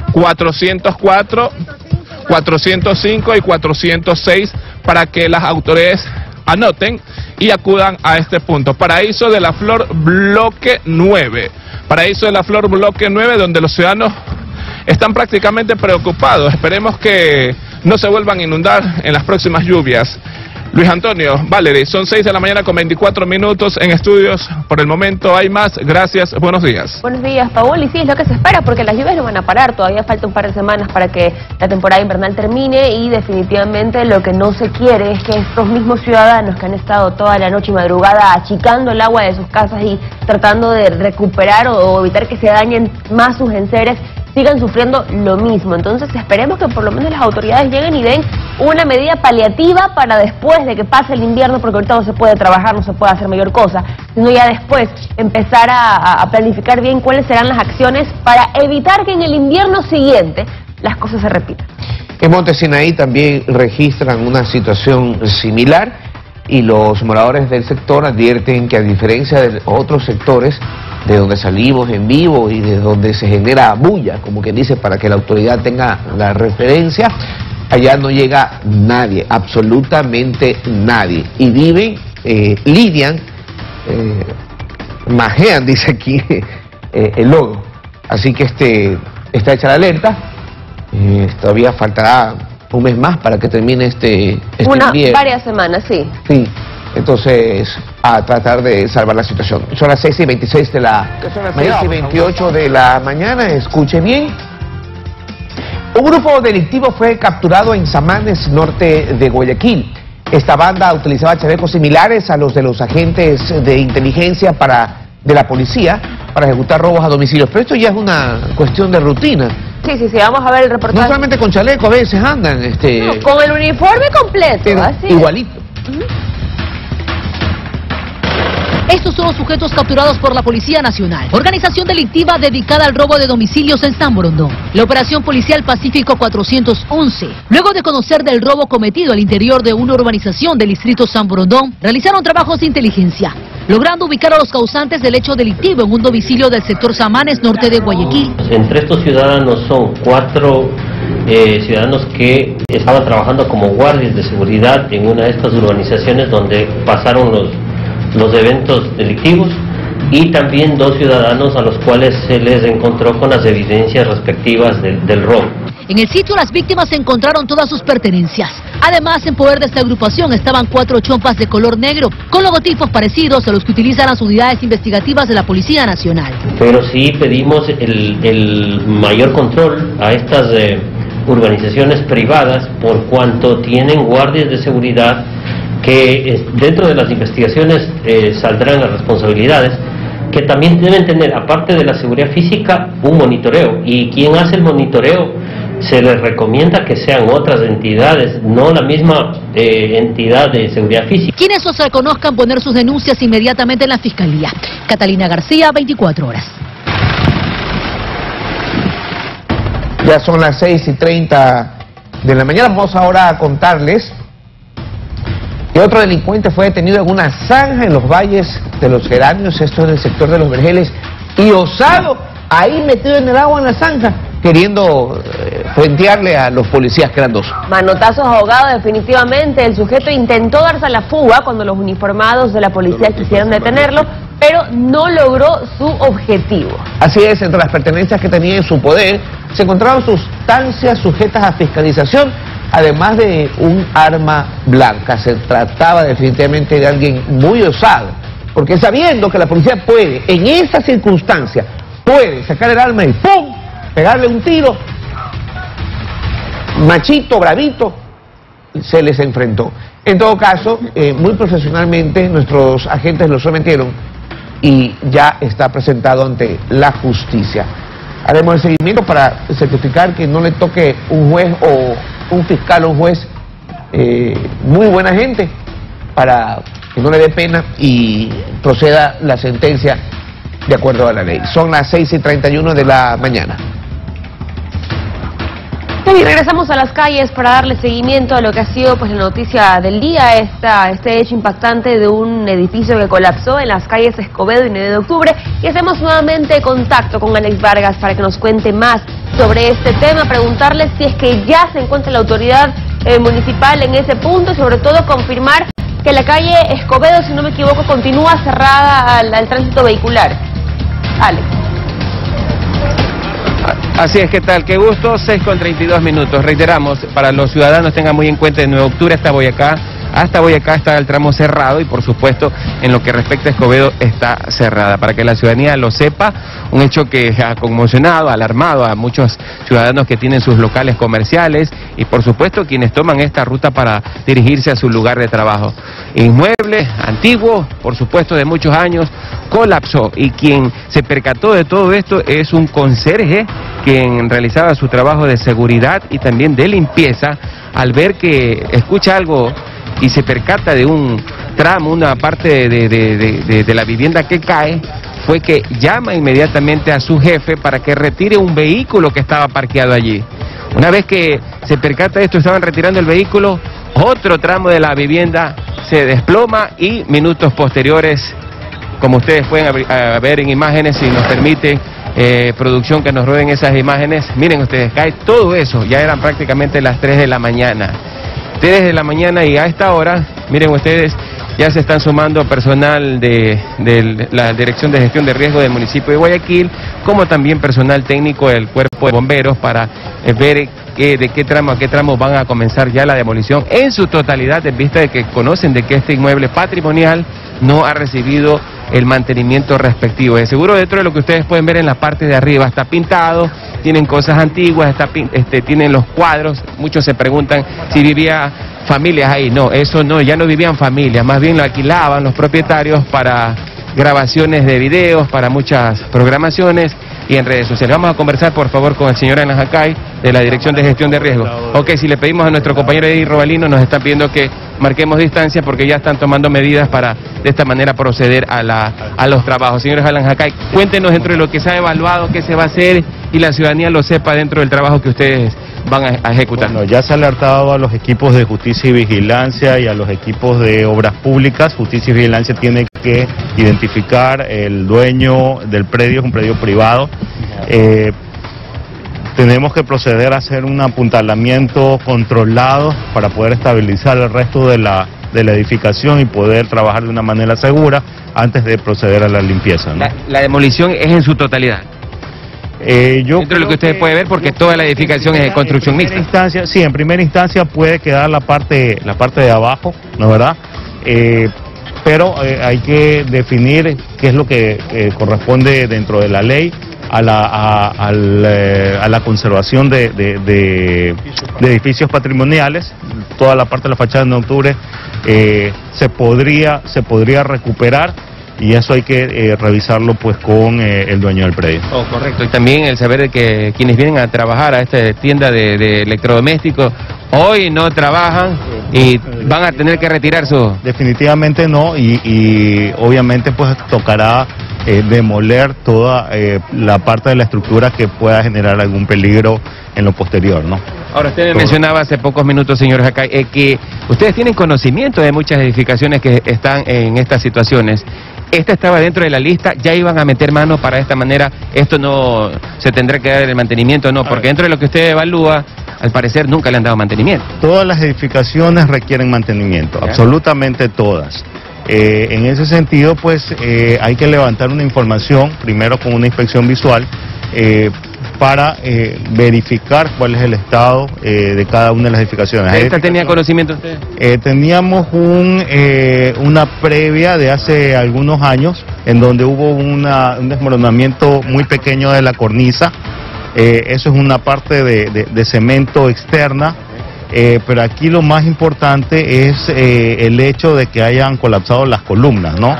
Speaker 12: 404, 405 y 406, para que las autoridades anoten y acudan a este punto. Paraíso de la Flor, bloque 9. Paraíso de la Flor, bloque 9, donde los ciudadanos están prácticamente preocupados. Esperemos que no se vuelvan a inundar en las próximas lluvias. Luis Antonio, Valerie, son 6 de la mañana con 24 minutos en estudios. Por el momento hay más. Gracias, buenos días.
Speaker 2: Buenos días, Paul. Y sí, es lo que se espera, porque las lluvias no van a parar. Todavía falta un par de semanas para que la temporada invernal termine y definitivamente lo que no se quiere es que estos mismos ciudadanos que han estado toda la noche y madrugada achicando el agua de sus casas y tratando de recuperar o evitar que se dañen más sus enseres, sigan sufriendo lo mismo. Entonces esperemos que por lo menos las autoridades lleguen y den una medida paliativa para después de que pase el invierno, porque ahorita no se puede trabajar, no se puede hacer mayor cosa, sino ya después empezar a planificar bien cuáles serán las acciones para evitar que en el invierno siguiente las cosas se repitan.
Speaker 1: En Monte Sinaí también registran una situación similar y los moradores del sector advierten que, a diferencia de otros sectores de donde salimos en vivo y de donde se genera bulla, como que dice, para que la autoridad tenga la referencia, allá no llega nadie, absolutamente nadie, y viven, lidian, majean, dice aquí, el lodo. Así que está hecha la alerta. Todavía faltará un mes más para que termine este invierno.
Speaker 2: Varias semanas, sí.
Speaker 1: Sí, entonces a tratar de salvar la situación. Son las 6:26 de la mañana, 6:28 de la mañana, escuche bien. Un grupo delictivo fue capturado en Samanes, norte de Guayaquil. Esta banda utilizaba chalecos similares a los de los agentes de inteligencia de la policía para ejecutar robos a domicilios. Pero esto ya es una cuestión de rutina.
Speaker 2: Sí, vamos a ver el reportaje.
Speaker 1: No solamente con chaleco, a veces andan.
Speaker 2: No, con el uniforme completo, así.
Speaker 1: Igualito.
Speaker 19: Estos son los sujetos capturados por la Policía Nacional, organización delictiva dedicada al robo de domicilios en San Borondón. La operación policial Pacífico 411, luego de conocer del robo cometido al interior de una urbanización del distrito San Borondón, realizaron trabajos de inteligencia, logrando ubicar a los causantes del hecho delictivo en un domicilio del sector Samanes, norte de Guayaquil.
Speaker 20: Entre estos ciudadanos son 4 ciudadanos que estaban trabajando como guardias de seguridad en una de estas urbanizaciones donde pasaron los eventos delictivos, y también 2 ciudadanos a los cuales se les encontró con las evidencias respectivas del robo.
Speaker 19: En el sitio las víctimas encontraron todas sus pertenencias. Además, en poder de esta agrupación estaban 4 chompas de color negro, con logotipos parecidos a los que utilizan las unidades investigativas de la Policía Nacional.
Speaker 20: Pero sí pedimos el mayor control a estas urbanizaciones privadas, por cuanto tienen guardias de seguridad que dentro de las investigaciones saldrán las responsabilidades, que también deben tener, aparte de la seguridad física, un monitoreo, y quien hace el monitoreo se les recomienda que sean otras entidades, no la misma entidad de seguridad física.
Speaker 19: Quienes os reconozcan poner sus denuncias inmediatamente en la Fiscalía. Catalina García, 24 horas.
Speaker 1: Ya son las 6:30 de la mañana. Vamos ahora a contarles que otro delincuente fue detenido en una zanja en los valles de los Geranios, esto en el sector de los Vergeles, y osado ahí metido en el agua en la zanja, queriendo frentearle a los policías, que eran 2.
Speaker 2: Manotazos ahogados, definitivamente. El sujeto intentó darse a la fuga cuando los uniformados de la policía quisieron detenerlo, pero no logró su objetivo.
Speaker 1: Así es, entre las pertenencias que tenía en su poder se encontraban sustancias sujetas a fiscalización, además de un arma blanca. Se trataba definitivamente de alguien muy osado, porque sabiendo que la policía puede, en esa circunstancia, puede sacar el arma y ¡pum!, pegarle un tiro, machito, bravito, se les enfrentó. En todo caso, muy profesionalmente nuestros agentes lo sometieron y ya está presentado ante la justicia. Haremos el seguimiento para certificar que no le toque un juez o un fiscal o un juez muy buena gente, para que no le dé pena y proceda la sentencia de acuerdo a la ley. Son las 6:31 de la mañana.
Speaker 2: Y regresamos a las calles para darle seguimiento a lo que ha sido pues la noticia del día, este hecho impactante de un edificio que colapsó en las calles Escobedo y 9 de octubre, y hacemos nuevamente contacto con Alex Vargas para que nos cuente más sobre este tema, preguntarle si es que ya se encuentra la autoridad municipal en ese punto, y sobre todo confirmar que la calle Escobedo, si no me equivoco, continúa cerrada al tránsito vehicular. Alex.
Speaker 3: Así es, ¿qué tal? Qué gusto, 6:32 minutos. Reiteramos, para los ciudadanos tengan muy en cuenta, de 9 de octubre hasta Boyacá está el tramo cerrado, y por supuesto en lo que respecta a Escobedo está cerrada, para que la ciudadanía lo sepa. Un hecho que ha conmocionado, alarmado a muchos ciudadanos que tienen sus locales comerciales y por supuesto quienes toman esta ruta para dirigirse a su lugar de trabajo. Inmueble antiguo, por supuesto de muchos años, colapsó, y quien se percató de todo esto es un conserje quien realizaba su trabajo de seguridad y también de limpieza, al ver que escucha algo y se percata de un tramo, una parte de la vivienda que cae, fue que llama inmediatamente a su jefe para que retire un vehículo que estaba parqueado allí. Una vez que se percata de esto, estaban retirando el vehículo, otro tramo de la vivienda se desploma y minutos posteriores, como ustedes pueden ver en imágenes, si nos permite producción que nos rueden esas imágenes, miren ustedes, cae todo eso, ya eran prácticamente las 3 de la mañana. 3 de la mañana y a esta hora, miren ustedes, ya se están sumando personal de la Dirección de Gestión de Riesgo del municipio de Guayaquil, como también personal técnico del Cuerpo de Bomberos para ver de qué tramo a qué tramo van a comenzar ya la demolición en su totalidad, en vista de que conocen de que este inmueble patrimonial no ha recibido el mantenimiento respectivo. De seguro dentro de lo que ustedes pueden ver en la parte de arriba está pintado, tienen cosas antiguas, tienen los cuadros, muchos se preguntan si vivía familias ahí. No, eso no, ya no vivían familias, más bien lo alquilaban los propietarios para grabaciones de videos, para muchas programaciones y en redes sociales. Vamos a conversar por favor con el señor Alan Jacay de la Dirección de Gestión de Riesgo. Ok, si le pedimos a nuestro compañero Eddie Robalino, nos están pidiendo que marquemos distancia porque ya están tomando medidas para de esta manera proceder a los trabajos. Señores Alan Jacay, cuéntenos dentro de lo que se ha evaluado, qué se va a hacer y la ciudadanía lo sepa dentro del trabajo que ustedes van a ejecutar.
Speaker 21: Bueno, ya se ha alertado a los equipos de justicia y vigilancia y a los equipos de obras públicas. Justicia y vigilancia tiene que identificar el dueño del predio, es un predio privado. Tenemos que proceder a hacer un apuntalamiento controlado para poder estabilizar el resto de la edificación y poder trabajar de una manera segura antes de proceder a la limpieza, ¿no?
Speaker 3: La demolición es en su totalidad. Dentro de lo que ustedes pueden ver, porque toda la edificación es de construcción mixta.
Speaker 21: Sí, en primera instancia puede quedar la parte de abajo, ¿no es verdad? Pero hay que definir qué es lo que corresponde dentro de la ley a la conservación de edificios patrimoniales. Toda la parte de la fachada de octubre se podría recuperar. Y eso hay que revisarlo pues con el dueño del predio.
Speaker 3: Oh, correcto. Y también el saber de que quienes vienen a trabajar a esta tienda de electrodomésticos hoy no trabajan y van a tener que retirar su...
Speaker 21: Definitivamente no, y obviamente pues tocará demoler toda la parte de la estructura que pueda generar algún peligro en lo posterior, ¿no?
Speaker 3: Ahora, usted me mencionaba hace pocos minutos, señor Jacay, que ustedes tienen conocimiento de muchas edificaciones que están en estas situaciones. Esta estaba dentro de la lista, ya iban a meter mano para esta manera, esto no se tendrá que dar el mantenimiento, no, porque dentro de lo que usted evalúa, al parecer nunca le han dado mantenimiento.
Speaker 21: Todas las edificaciones requieren mantenimiento, absolutamente todas. En ese sentido, pues hay que levantar una información, primero con una inspección visual, para verificar cuál es el estado de cada una de las edificaciones.
Speaker 3: ¿Esta tenía conocimiento usted?
Speaker 21: Teníamos una previa de hace algunos años, en donde hubo un desmoronamiento muy pequeño de la cornisa. Eso es una parte de cemento externa. Pero aquí lo más importante es el hecho de que hayan colapsado las columnas, ¿no?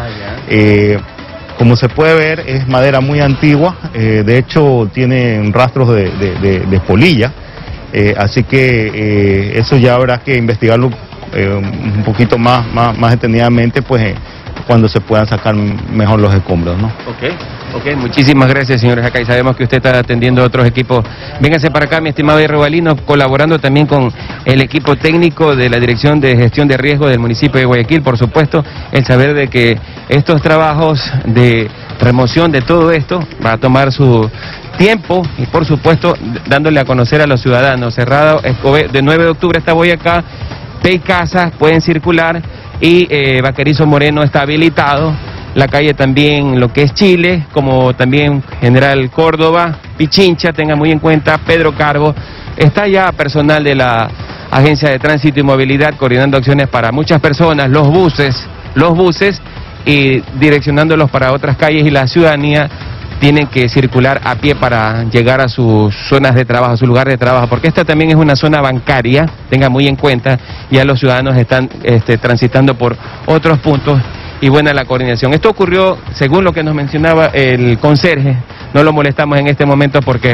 Speaker 21: Como se puede ver, es madera muy antigua, de hecho tienen rastros de polilla, así que eso ya habrá que investigarlo un poquito más detenidamente, pues cuando se puedan sacar mejor los escombros, ¿no?
Speaker 3: Ok, muchísimas gracias, señor Jacay. Sabemos que usted está atendiendo a otros equipos. Véngase para acá, mi estimado Robalino, colaborando también con el equipo técnico de la Dirección de Gestión de Riesgo del municipio de Guayaquil, por supuesto, el saber de que estos trabajos de remoción de todo esto va a tomar su tiempo y, por supuesto, dándole a conocer a los ciudadanos. Cerrado de 9 de octubre está Boyacá, Pei-Casa, pueden circular y Vaquerizo Moreno está habilitado. La calle también, lo que es Chile, como también General Córdoba, Pichincha, tenga muy en cuenta, Pedro Carbo. Está ya personal de la Agencia de Tránsito y Movilidad coordinando acciones para muchas personas, los buses y direccionándolos para otras calles, y la ciudadanía tienen que circular a pie para llegar a sus zonas de trabajo, a su lugar de trabajo, porque esta también es una zona bancaria, tenga muy en cuenta, ya los ciudadanos están transitando por otros puntos. Y buena la coordinación. Esto ocurrió, según lo que nos mencionaba el conserje, no lo molestamos en este momento porque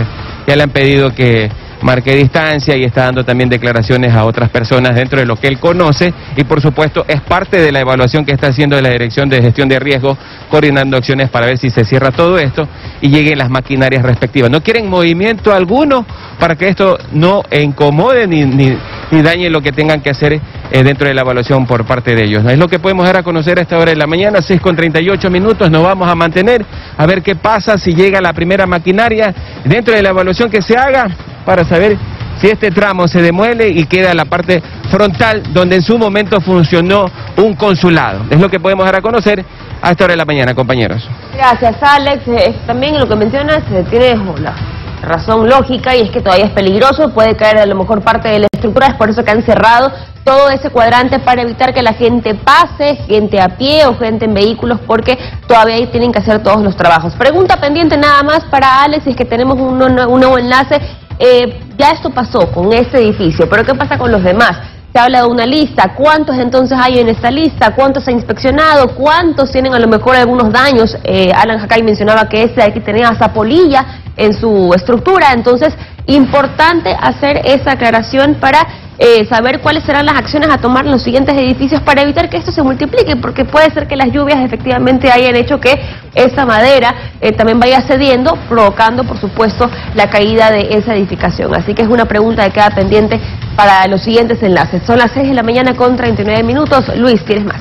Speaker 3: ya le han pedido que marque distancia y está dando también declaraciones a otras personas dentro de lo que él conoce y por supuesto es parte de la evaluación que está haciendo de la Dirección de Gestión de Riesgo, coordinando acciones para ver si se cierra todo esto y lleguen las maquinarias respectivas. No quieren movimiento alguno para que esto no incomode ni dañe lo que tengan que hacer dentro de la evaluación por parte de ellos. Es lo que podemos dar a conocer a esta hora de la mañana, 6:38 minutos, nos vamos a mantener a ver qué pasa si llega la primera maquinaria dentro de la evaluación que se haga, para saber si este tramo se demuele y queda la parte frontal donde en su momento funcionó un consulado. Es lo que podemos dar a conocer a esta hora de la mañana, compañeros.
Speaker 2: Gracias, Alex. También lo que mencionas tiene la razón lógica y es que todavía es peligroso, puede caer a lo mejor parte de la estructura, es por eso que han cerrado todo ese cuadrante para evitar que la gente pase, gente a pie o gente en vehículos, porque todavía ahí tienen que hacer todos los trabajos. Pregunta pendiente nada más para Alex, es que tenemos un nuevo enlace. Ya esto pasó con este edificio, pero ¿qué pasa con los demás? Se habla de una lista, ¿cuántos entonces hay en esta lista? ¿Cuántos se ha inspeccionado? ¿Cuántos tienen a lo mejor algunos daños? Alan Jacay mencionaba que este de aquí tenía hasta polilla en su estructura, entonces importante hacer esa aclaración para saber cuáles serán las acciones a tomar en los siguientes edificios para evitar que esto se multiplique, porque puede ser que las lluvias efectivamente hayan hecho que esa madera también vaya cediendo, provocando por supuesto la caída de esa edificación. Así que es una pregunta que queda pendiente para los siguientes enlaces. Son las 6 de la mañana con 39 minutos. Luis, ¿tienes más?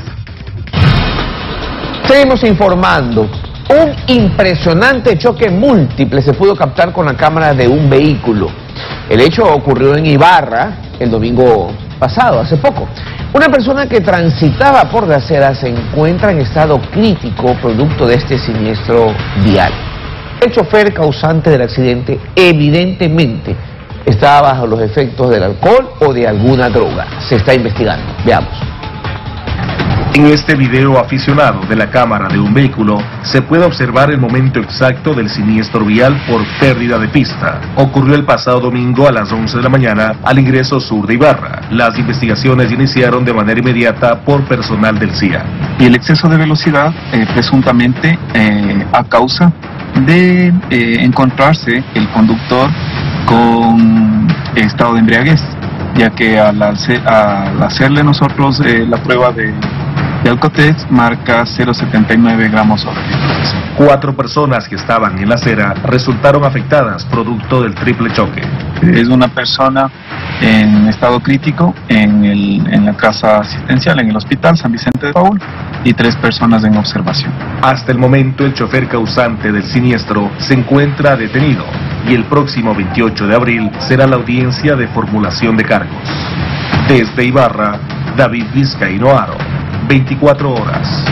Speaker 1: Seguimos informando. Un impresionante choque múltiple se pudo captar con la cámara de un vehículo. El hecho ocurrió en Ibarra el domingo pasado, hace poco. Una persona que transitaba por la acera se encuentra en estado crítico producto de este siniestro vial. El chofer causante del accidente evidentemente estaba bajo los efectos del alcohol o de alguna droga. Se está investigando. Veamos.
Speaker 5: En este video aficionado de la cámara de un vehículo se puede observar el momento exacto del siniestro vial por pérdida de pista. Ocurrió el pasado domingo a las 11 de la mañana al ingreso sur de Ibarra. Las investigaciones iniciaron de manera inmediata por personal del CIA.
Speaker 22: Y el exceso de velocidad presuntamente a causa de encontrarse el conductor con estado de embriaguez, ya que al hacerle nosotros la prueba de alcotest marca 0,79 gramos sobre litro.
Speaker 5: 4 personas que estaban en la acera resultaron afectadas producto del triple choque.
Speaker 22: Es una persona en estado crítico en la casa asistencial, en el hospital San Vicente de Paúl, y 3 personas en observación.
Speaker 5: Hasta el momento el chofer causante del siniestro se encuentra detenido y el próximo 28 de abril será la audiencia de formulación de cargos. Desde Ibarra, David Vizcaíno Aro, 24 horas.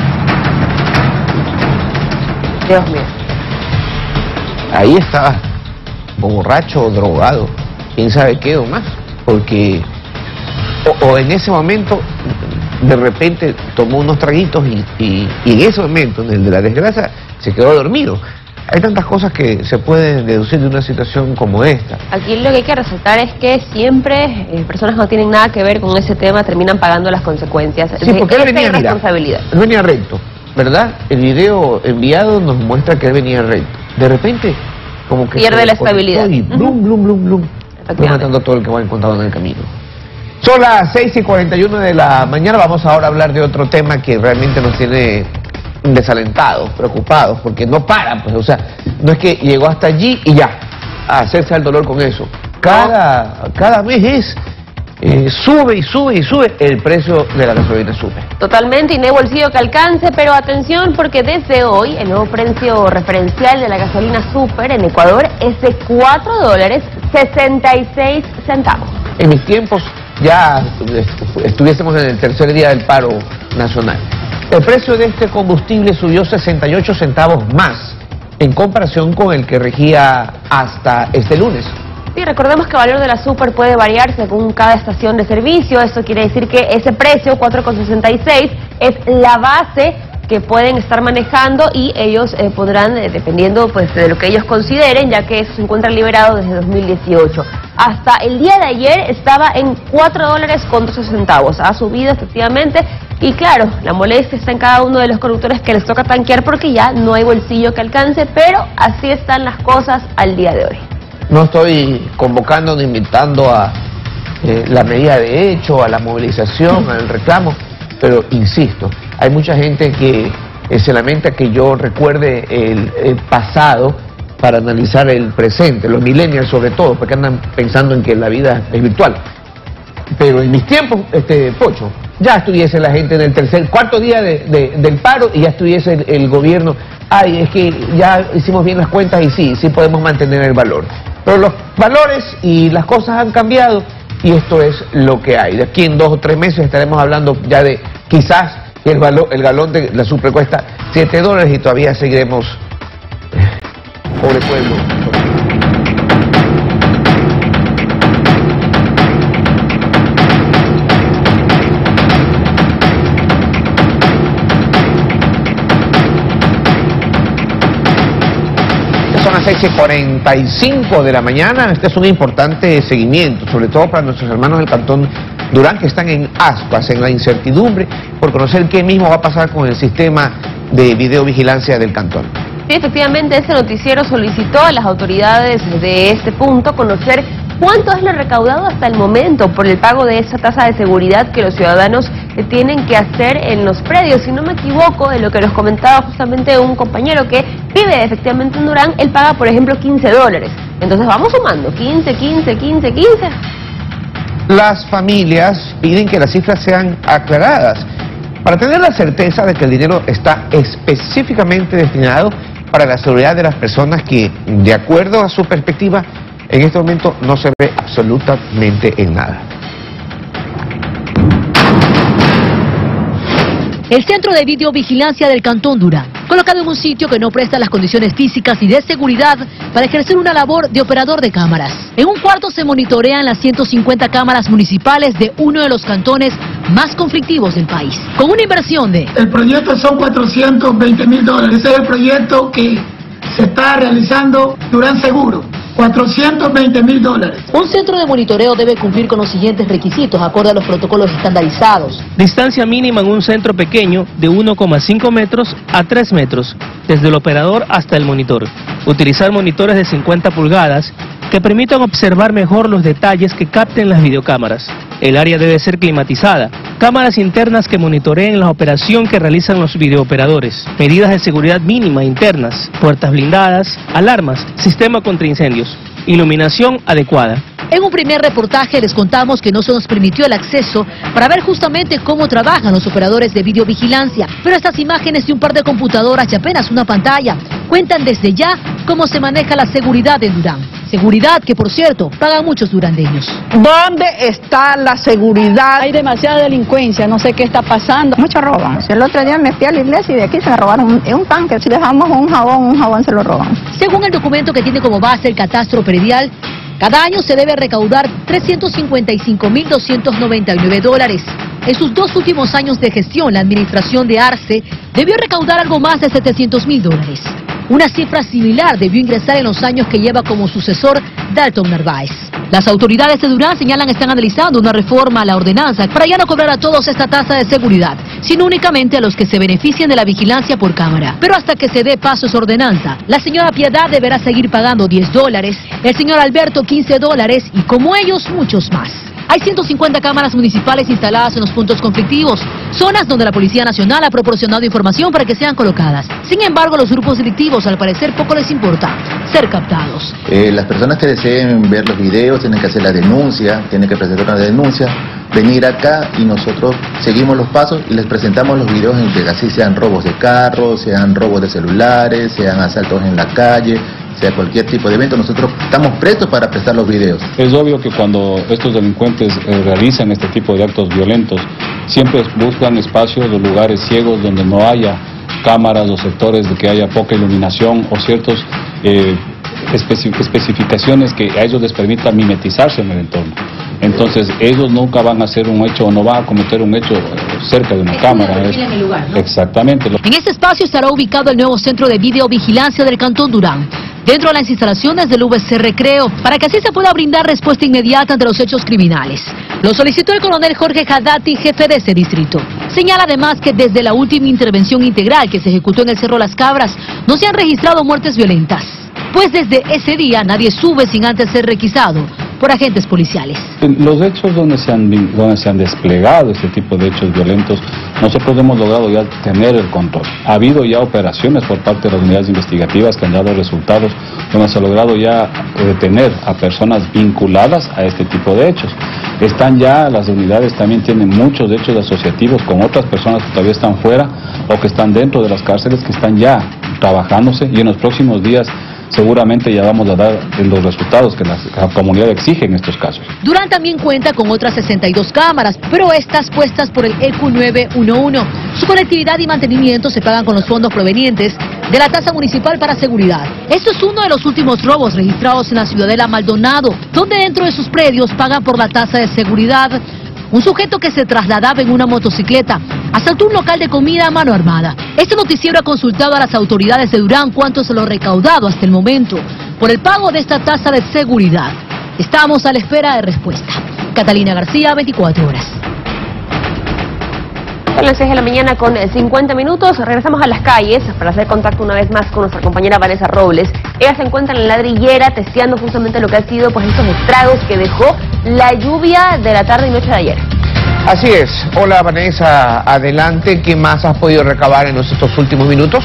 Speaker 2: Dios mío.
Speaker 1: Ahí estaba borracho o drogado, quién sabe qué o más, porque o en ese momento de repente tomó unos traguitos y en ese momento, en el de la desgracia, se quedó dormido. Hay tantas cosas que se pueden deducir de una situación como esta.
Speaker 2: Aquí lo que hay que resaltar es que siempre personas que no tienen nada que ver con ese tema terminan pagando las consecuencias.
Speaker 1: Sí, porque él venía, mira,
Speaker 2: responsabilidad.
Speaker 1: Él venía recto, ¿verdad? El video enviado nos muestra que él venía recto. De repente, como que
Speaker 2: pierde la estabilidad.
Speaker 1: Y blum, blum, blum, blum. Fue matando todo el que va encontrado en el camino. Son las 6:41 de la mañana. Vamos ahora a hablar de otro tema que realmente nos tiene desalentados, preocupados, porque no paran, pues, o sea, no es que llegó hasta allí y ya, a hacerse el dolor con eso. Cada mes sube y sube y sube, el precio de la gasolina sube.
Speaker 2: Totalmente, y no hay bolsillo que alcance, pero atención, porque desde hoy el nuevo precio referencial de la gasolina super en Ecuador es de $4.66.
Speaker 1: En mis tiempos ya estuviésemos en el tercer día del paro nacional. El precio de este combustible subió 68 centavos más en comparación con el que regía hasta este lunes.
Speaker 2: Sí, recordemos que el valor de la super puede variar según cada estación de servicio. Esto quiere decir que ese precio, 4,66, es la base que pueden estar manejando y ellos podrán, dependiendo pues de lo que ellos consideren, ya que eso se encuentra liberado desde 2018. Hasta el día de ayer estaba en $4.12. Ha subido efectivamente y claro, la molestia está en cada uno de los conductores que les toca tanquear porque ya no hay bolsillo que alcance, pero así están las cosas al día de hoy.
Speaker 1: No estoy convocando ni invitando a la medida de hecho, a la movilización, al reclamo, pero insisto, hay mucha gente que se lamenta que yo recuerde el pasado para analizar el presente, los millennials sobre todo, porque andan pensando en que la vida es virtual. Pero en mis tiempos, Pocho, ya estuviese la gente en el cuarto día del paro y ya estuviese el gobierno. Ay, es que ya hicimos bien las cuentas y sí podemos mantener el valor. Pero los valores y las cosas han cambiado y esto es lo que hay. De aquí en 2 o 3 meses estaremos hablando ya de quizás el galón de la super cuesta $7 y todavía seguiremos, pobre pueblo. Son las 6:45 de la mañana. Este es un importante seguimiento, sobre todo para nuestros hermanos del Cantón Durán que están en ascuas, en la incertidumbre por conocer qué mismo va a pasar con el sistema de videovigilancia del cantón.
Speaker 2: Sí, efectivamente, ese noticiero solicitó a las autoridades de este punto conocer cuánto es lo recaudado hasta el momento por el pago de esa tasa de seguridad que los ciudadanos tienen que hacer en los predios. Si no me equivoco, de lo que nos comentaba justamente un compañero que vive efectivamente en Durán, él paga, por ejemplo, $15. Entonces vamos sumando, 15.
Speaker 1: Las familias piden que las cifras sean aclaradas para tener la certeza de que el dinero está específicamente destinado para la seguridad de las personas que, de acuerdo a su perspectiva, en este momento no se ve absolutamente en nada.
Speaker 19: El Centro de Videovigilancia del Cantón Durán, colocado en un sitio que no presta las condiciones físicas y de seguridad para ejercer una labor de operador de cámaras. En un cuarto se monitorean las 150 cámaras municipales de uno de los cantones más conflictivos del país, con una inversión de...
Speaker 6: El proyecto son $420.000. Ese es el proyecto que se está realizando Durán Seguro. $420.000.
Speaker 19: Un centro de monitoreo debe cumplir con los siguientes requisitos, acorde a los protocolos estandarizados.
Speaker 8: Distancia mínima en un centro pequeño de 1,5 metros a 3 metros, desde el operador hasta el monitor. Utilizar monitores de 50 pulgadas que permitan observar mejor los detalles que capten las videocámaras. El área debe ser climatizada. Cámaras internas que monitoreen la operación que realizan los videooperadores. Medidas de seguridad mínima internas, puertas blindadas, alarmas, sistema contra incendios. Iluminación adecuada.
Speaker 19: En un primer reportaje les contamos que no se nos permitió el acceso para ver justamente cómo trabajan los operadores de videovigilancia, pero estas imágenes de un par de computadoras y apenas una pantalla cuentan desde ya cómo se maneja la seguridad en Durán. Seguridad que, por cierto, pagan muchos durandeños.
Speaker 17: ¿Dónde está la seguridad? Hay demasiada delincuencia, no sé qué está pasando.
Speaker 18: Mucho roban. El otro día me fui a la iglesia y de aquí se me robaron un tanque. Si dejamos un jabón se lo roban.
Speaker 19: Según el documento que tiene como base el catastro predial, cada año se debe recaudar $355.299. En sus 2 últimos años de gestión, la administración de Arce debió recaudar algo más de $700.000. Una cifra similar debió ingresar en los años que lleva como sucesor Dalton Narváez. Las autoridades de Durán señalan que están analizando una reforma a la ordenanza para ya no cobrar a todos esta tasa de seguridad, sino únicamente a los que se beneficien de la vigilancia por cámara. Pero hasta que se dé paso a esa ordenanza, la señora Piedad deberá seguir pagando $10, el señor Alberto $15 y como ellos muchos más. Hay 150 cámaras municipales instaladas en los puntos conflictivos, zonas donde la Policía Nacional ha proporcionado información para que sean colocadas. Sin embargo, los grupos delictivos al parecer poco les importa ser captados.
Speaker 23: Las personas que deseen ver los videos tienen que hacer la denuncia, tienen que presentar una denuncia, venir acá y nosotros seguimos los pasos y les presentamos los videos en que así sean robos de carros, sean robos de celulares, sean asaltos en la calle, sea cualquier tipo de evento, nosotros estamos prestos para prestar los videos.
Speaker 24: Es obvio que cuando estos delincuentes realizan este tipo de actos violentos, siempre buscan espacios o lugares ciegos donde no haya cámaras o sectores de que haya poca iluminación o ciertas especificaciones que a ellos les permitan mimetizarse en el entorno. Entonces ellos nunca van a hacer un hecho o no van a cometer un hecho cerca de una cámara.
Speaker 19: En el lugar, ¿no?
Speaker 24: Exactamente.
Speaker 19: En este espacio estará ubicado el nuevo centro de videovigilancia del Cantón Durán, dentro de las instalaciones del VC Recreo, para que así se pueda brindar respuesta inmediata ante los hechos criminales. Lo solicitó el coronel Jorge Haddati, jefe de ese distrito. Señala además que desde la última intervención integral que se ejecutó en el Cerro Las Cabras, no se han registrado muertes violentas. pues desde ese día nadie sube sin antes ser requisado por agentes policiales.
Speaker 24: En los hechos donde se han desplegado este tipo de hechos violentos, nosotros hemos logrado ya tener el control. Ha habido ya operaciones por parte de las unidades investigativas que han dado resultados, donde se ha logrado ya detener a personas vinculadas a este tipo de hechos. Están ya, las unidades también tienen muchos hechos asociativos con otras personas que todavía están fuera o que están dentro de las cárceles, que están ya trabajándose, y en los próximos días seguramente ya vamos a dar los resultados que la comunidad exige en estos casos.
Speaker 19: Durán también cuenta con otras 62 cámaras, pero estas puestas por el ECU 911. Su conectividad y mantenimiento se pagan con los fondos provenientes de la tasa municipal para seguridad. Esto es uno de los últimos robos registrados en la Ciudadela Maldonado, donde dentro de sus predios pagan por la tasa de seguridad. Un sujeto que se trasladaba en una motocicleta asaltó un local de comida a mano armada. Este noticiero ha consultado a las autoridades de Durán cuánto es lo recaudado hasta el momento por el pago de esta tasa de seguridad. Estamos a la espera de respuesta. Catalina García, 24 horas.
Speaker 2: Son las 6 de la mañana con 50 minutos. Regresamos a las calles para hacer contacto una vez más con nuestra compañera Vanessa Robles. Ella se encuentra en la ladrillera testeando justamente lo que ha sido pues estos estragos que dejó la lluvia de la tarde y noche de ayer.
Speaker 1: Así es. Hola Vanessa, adelante. ¿Qué más has podido recabar en estos últimos minutos?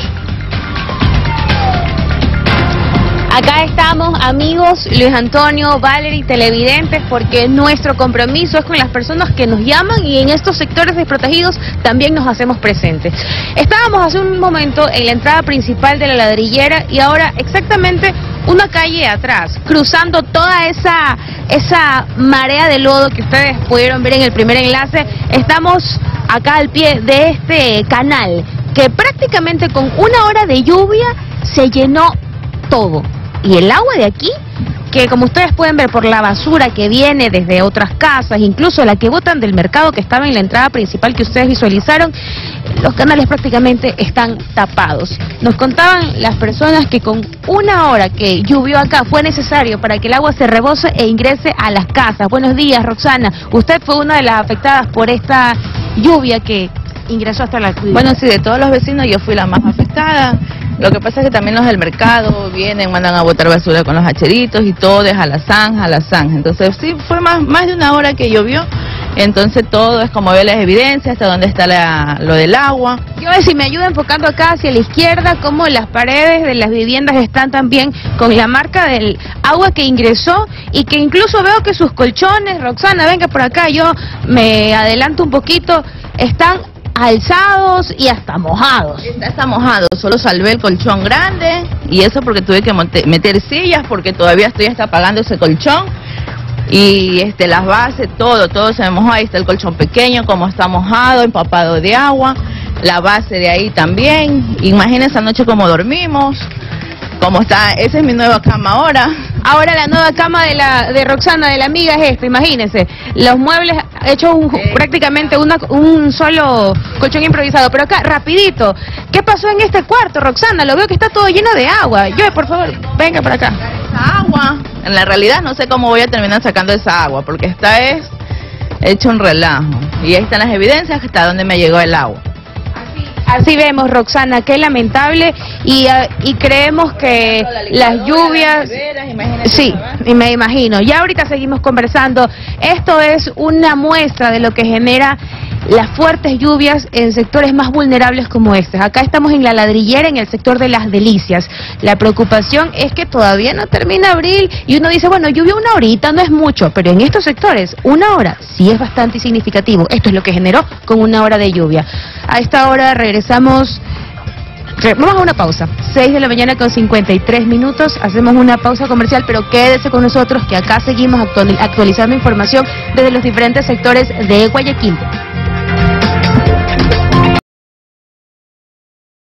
Speaker 7: Acá estamos, amigos, Luis Antonio, Valerie, televidentes, porque nuestro compromiso es con las personas que nos llaman y en estos sectores desprotegidos también nos hacemos presentes. Estábamos hace un momento en la entrada principal de la ladrillera y ahora exactamente una calle atrás, cruzando toda esa marea de lodo que ustedes pudieron ver en el primer enlace. Estamos acá al pie de este canal que prácticamente con una hora de lluvia se llenó todo. Y el agua de aquí, que como ustedes pueden ver por la basura que viene desde otras casas, incluso la que botan del mercado que estaba en la entrada principal que ustedes visualizaron, los canales prácticamente están tapados. Nos contaban las personas que con una hora que llovió acá fue necesario para que el agua se rebose e ingrese a las casas. Buenos días, Roxana. Usted fue una de las afectadas por esta lluvia que ingresó hasta la...
Speaker 4: Bueno, sí, de todos los vecinos yo fui la más afectada. Lo que pasa es que también los del mercado vienen, mandan a botar basura con los hacheritos y todo es a la zanja. Entonces sí, fue más de una hora que llovió. Entonces todo es como ver las evidencias, hasta dónde está lo del agua.
Speaker 7: Yo si me ayuda enfocando acá hacia la izquierda, como las paredes de las viviendas están también con la marca del agua que ingresó y que incluso veo que sus colchones, Roxana, venga por acá, yo me adelanto un poquito, están alzados y hasta mojados.
Speaker 4: Está mojado, solo salvé el colchón grande y eso porque tuve que meter sillas porque todavía estoy hasta pagando ese colchón y las bases, todo se me mojó. Ahí está el colchón pequeño como está mojado, empapado de agua, la base de ahí también. Imagínense anoche cómo dormimos, cómo está, esa es mi nueva cama ahora.
Speaker 7: Ahora la nueva cama de Roxana, de la amiga, es esta, imagínense. Los muebles hechos prácticamente un solo colchón improvisado. Pero acá, rapidito, ¿qué pasó en este cuarto, Roxana? Lo veo que está todo lleno de agua. Yo, por favor, venga para acá.
Speaker 4: Esa agua, en la realidad no sé cómo voy a terminar sacando esa agua, porque esta es hecho un relajo. Y ahí están las evidencias hasta donde me llegó el agua.
Speaker 7: Así vemos, Roxana, qué lamentable y creemos que las lluvias... Sí, y me imagino. Ya ahorita seguimos conversando. Esto es una muestra de lo que genera las fuertes lluvias en sectores más vulnerables como este. Acá estamos en la ladrillera, en el sector de Las Delicias. La preocupación es que todavía no termina abril y uno dice, bueno, llovió una horita, no es mucho, pero en estos sectores, una hora sí es bastante significativo. Esto es lo que generó con una hora de lluvia. A esta hora regresamos... Vamos a una pausa, 6 de la mañana con 53 minutos, hacemos una pausa comercial, pero quédese con nosotros que acá seguimos actualizando información desde los diferentes sectores de Guayaquil.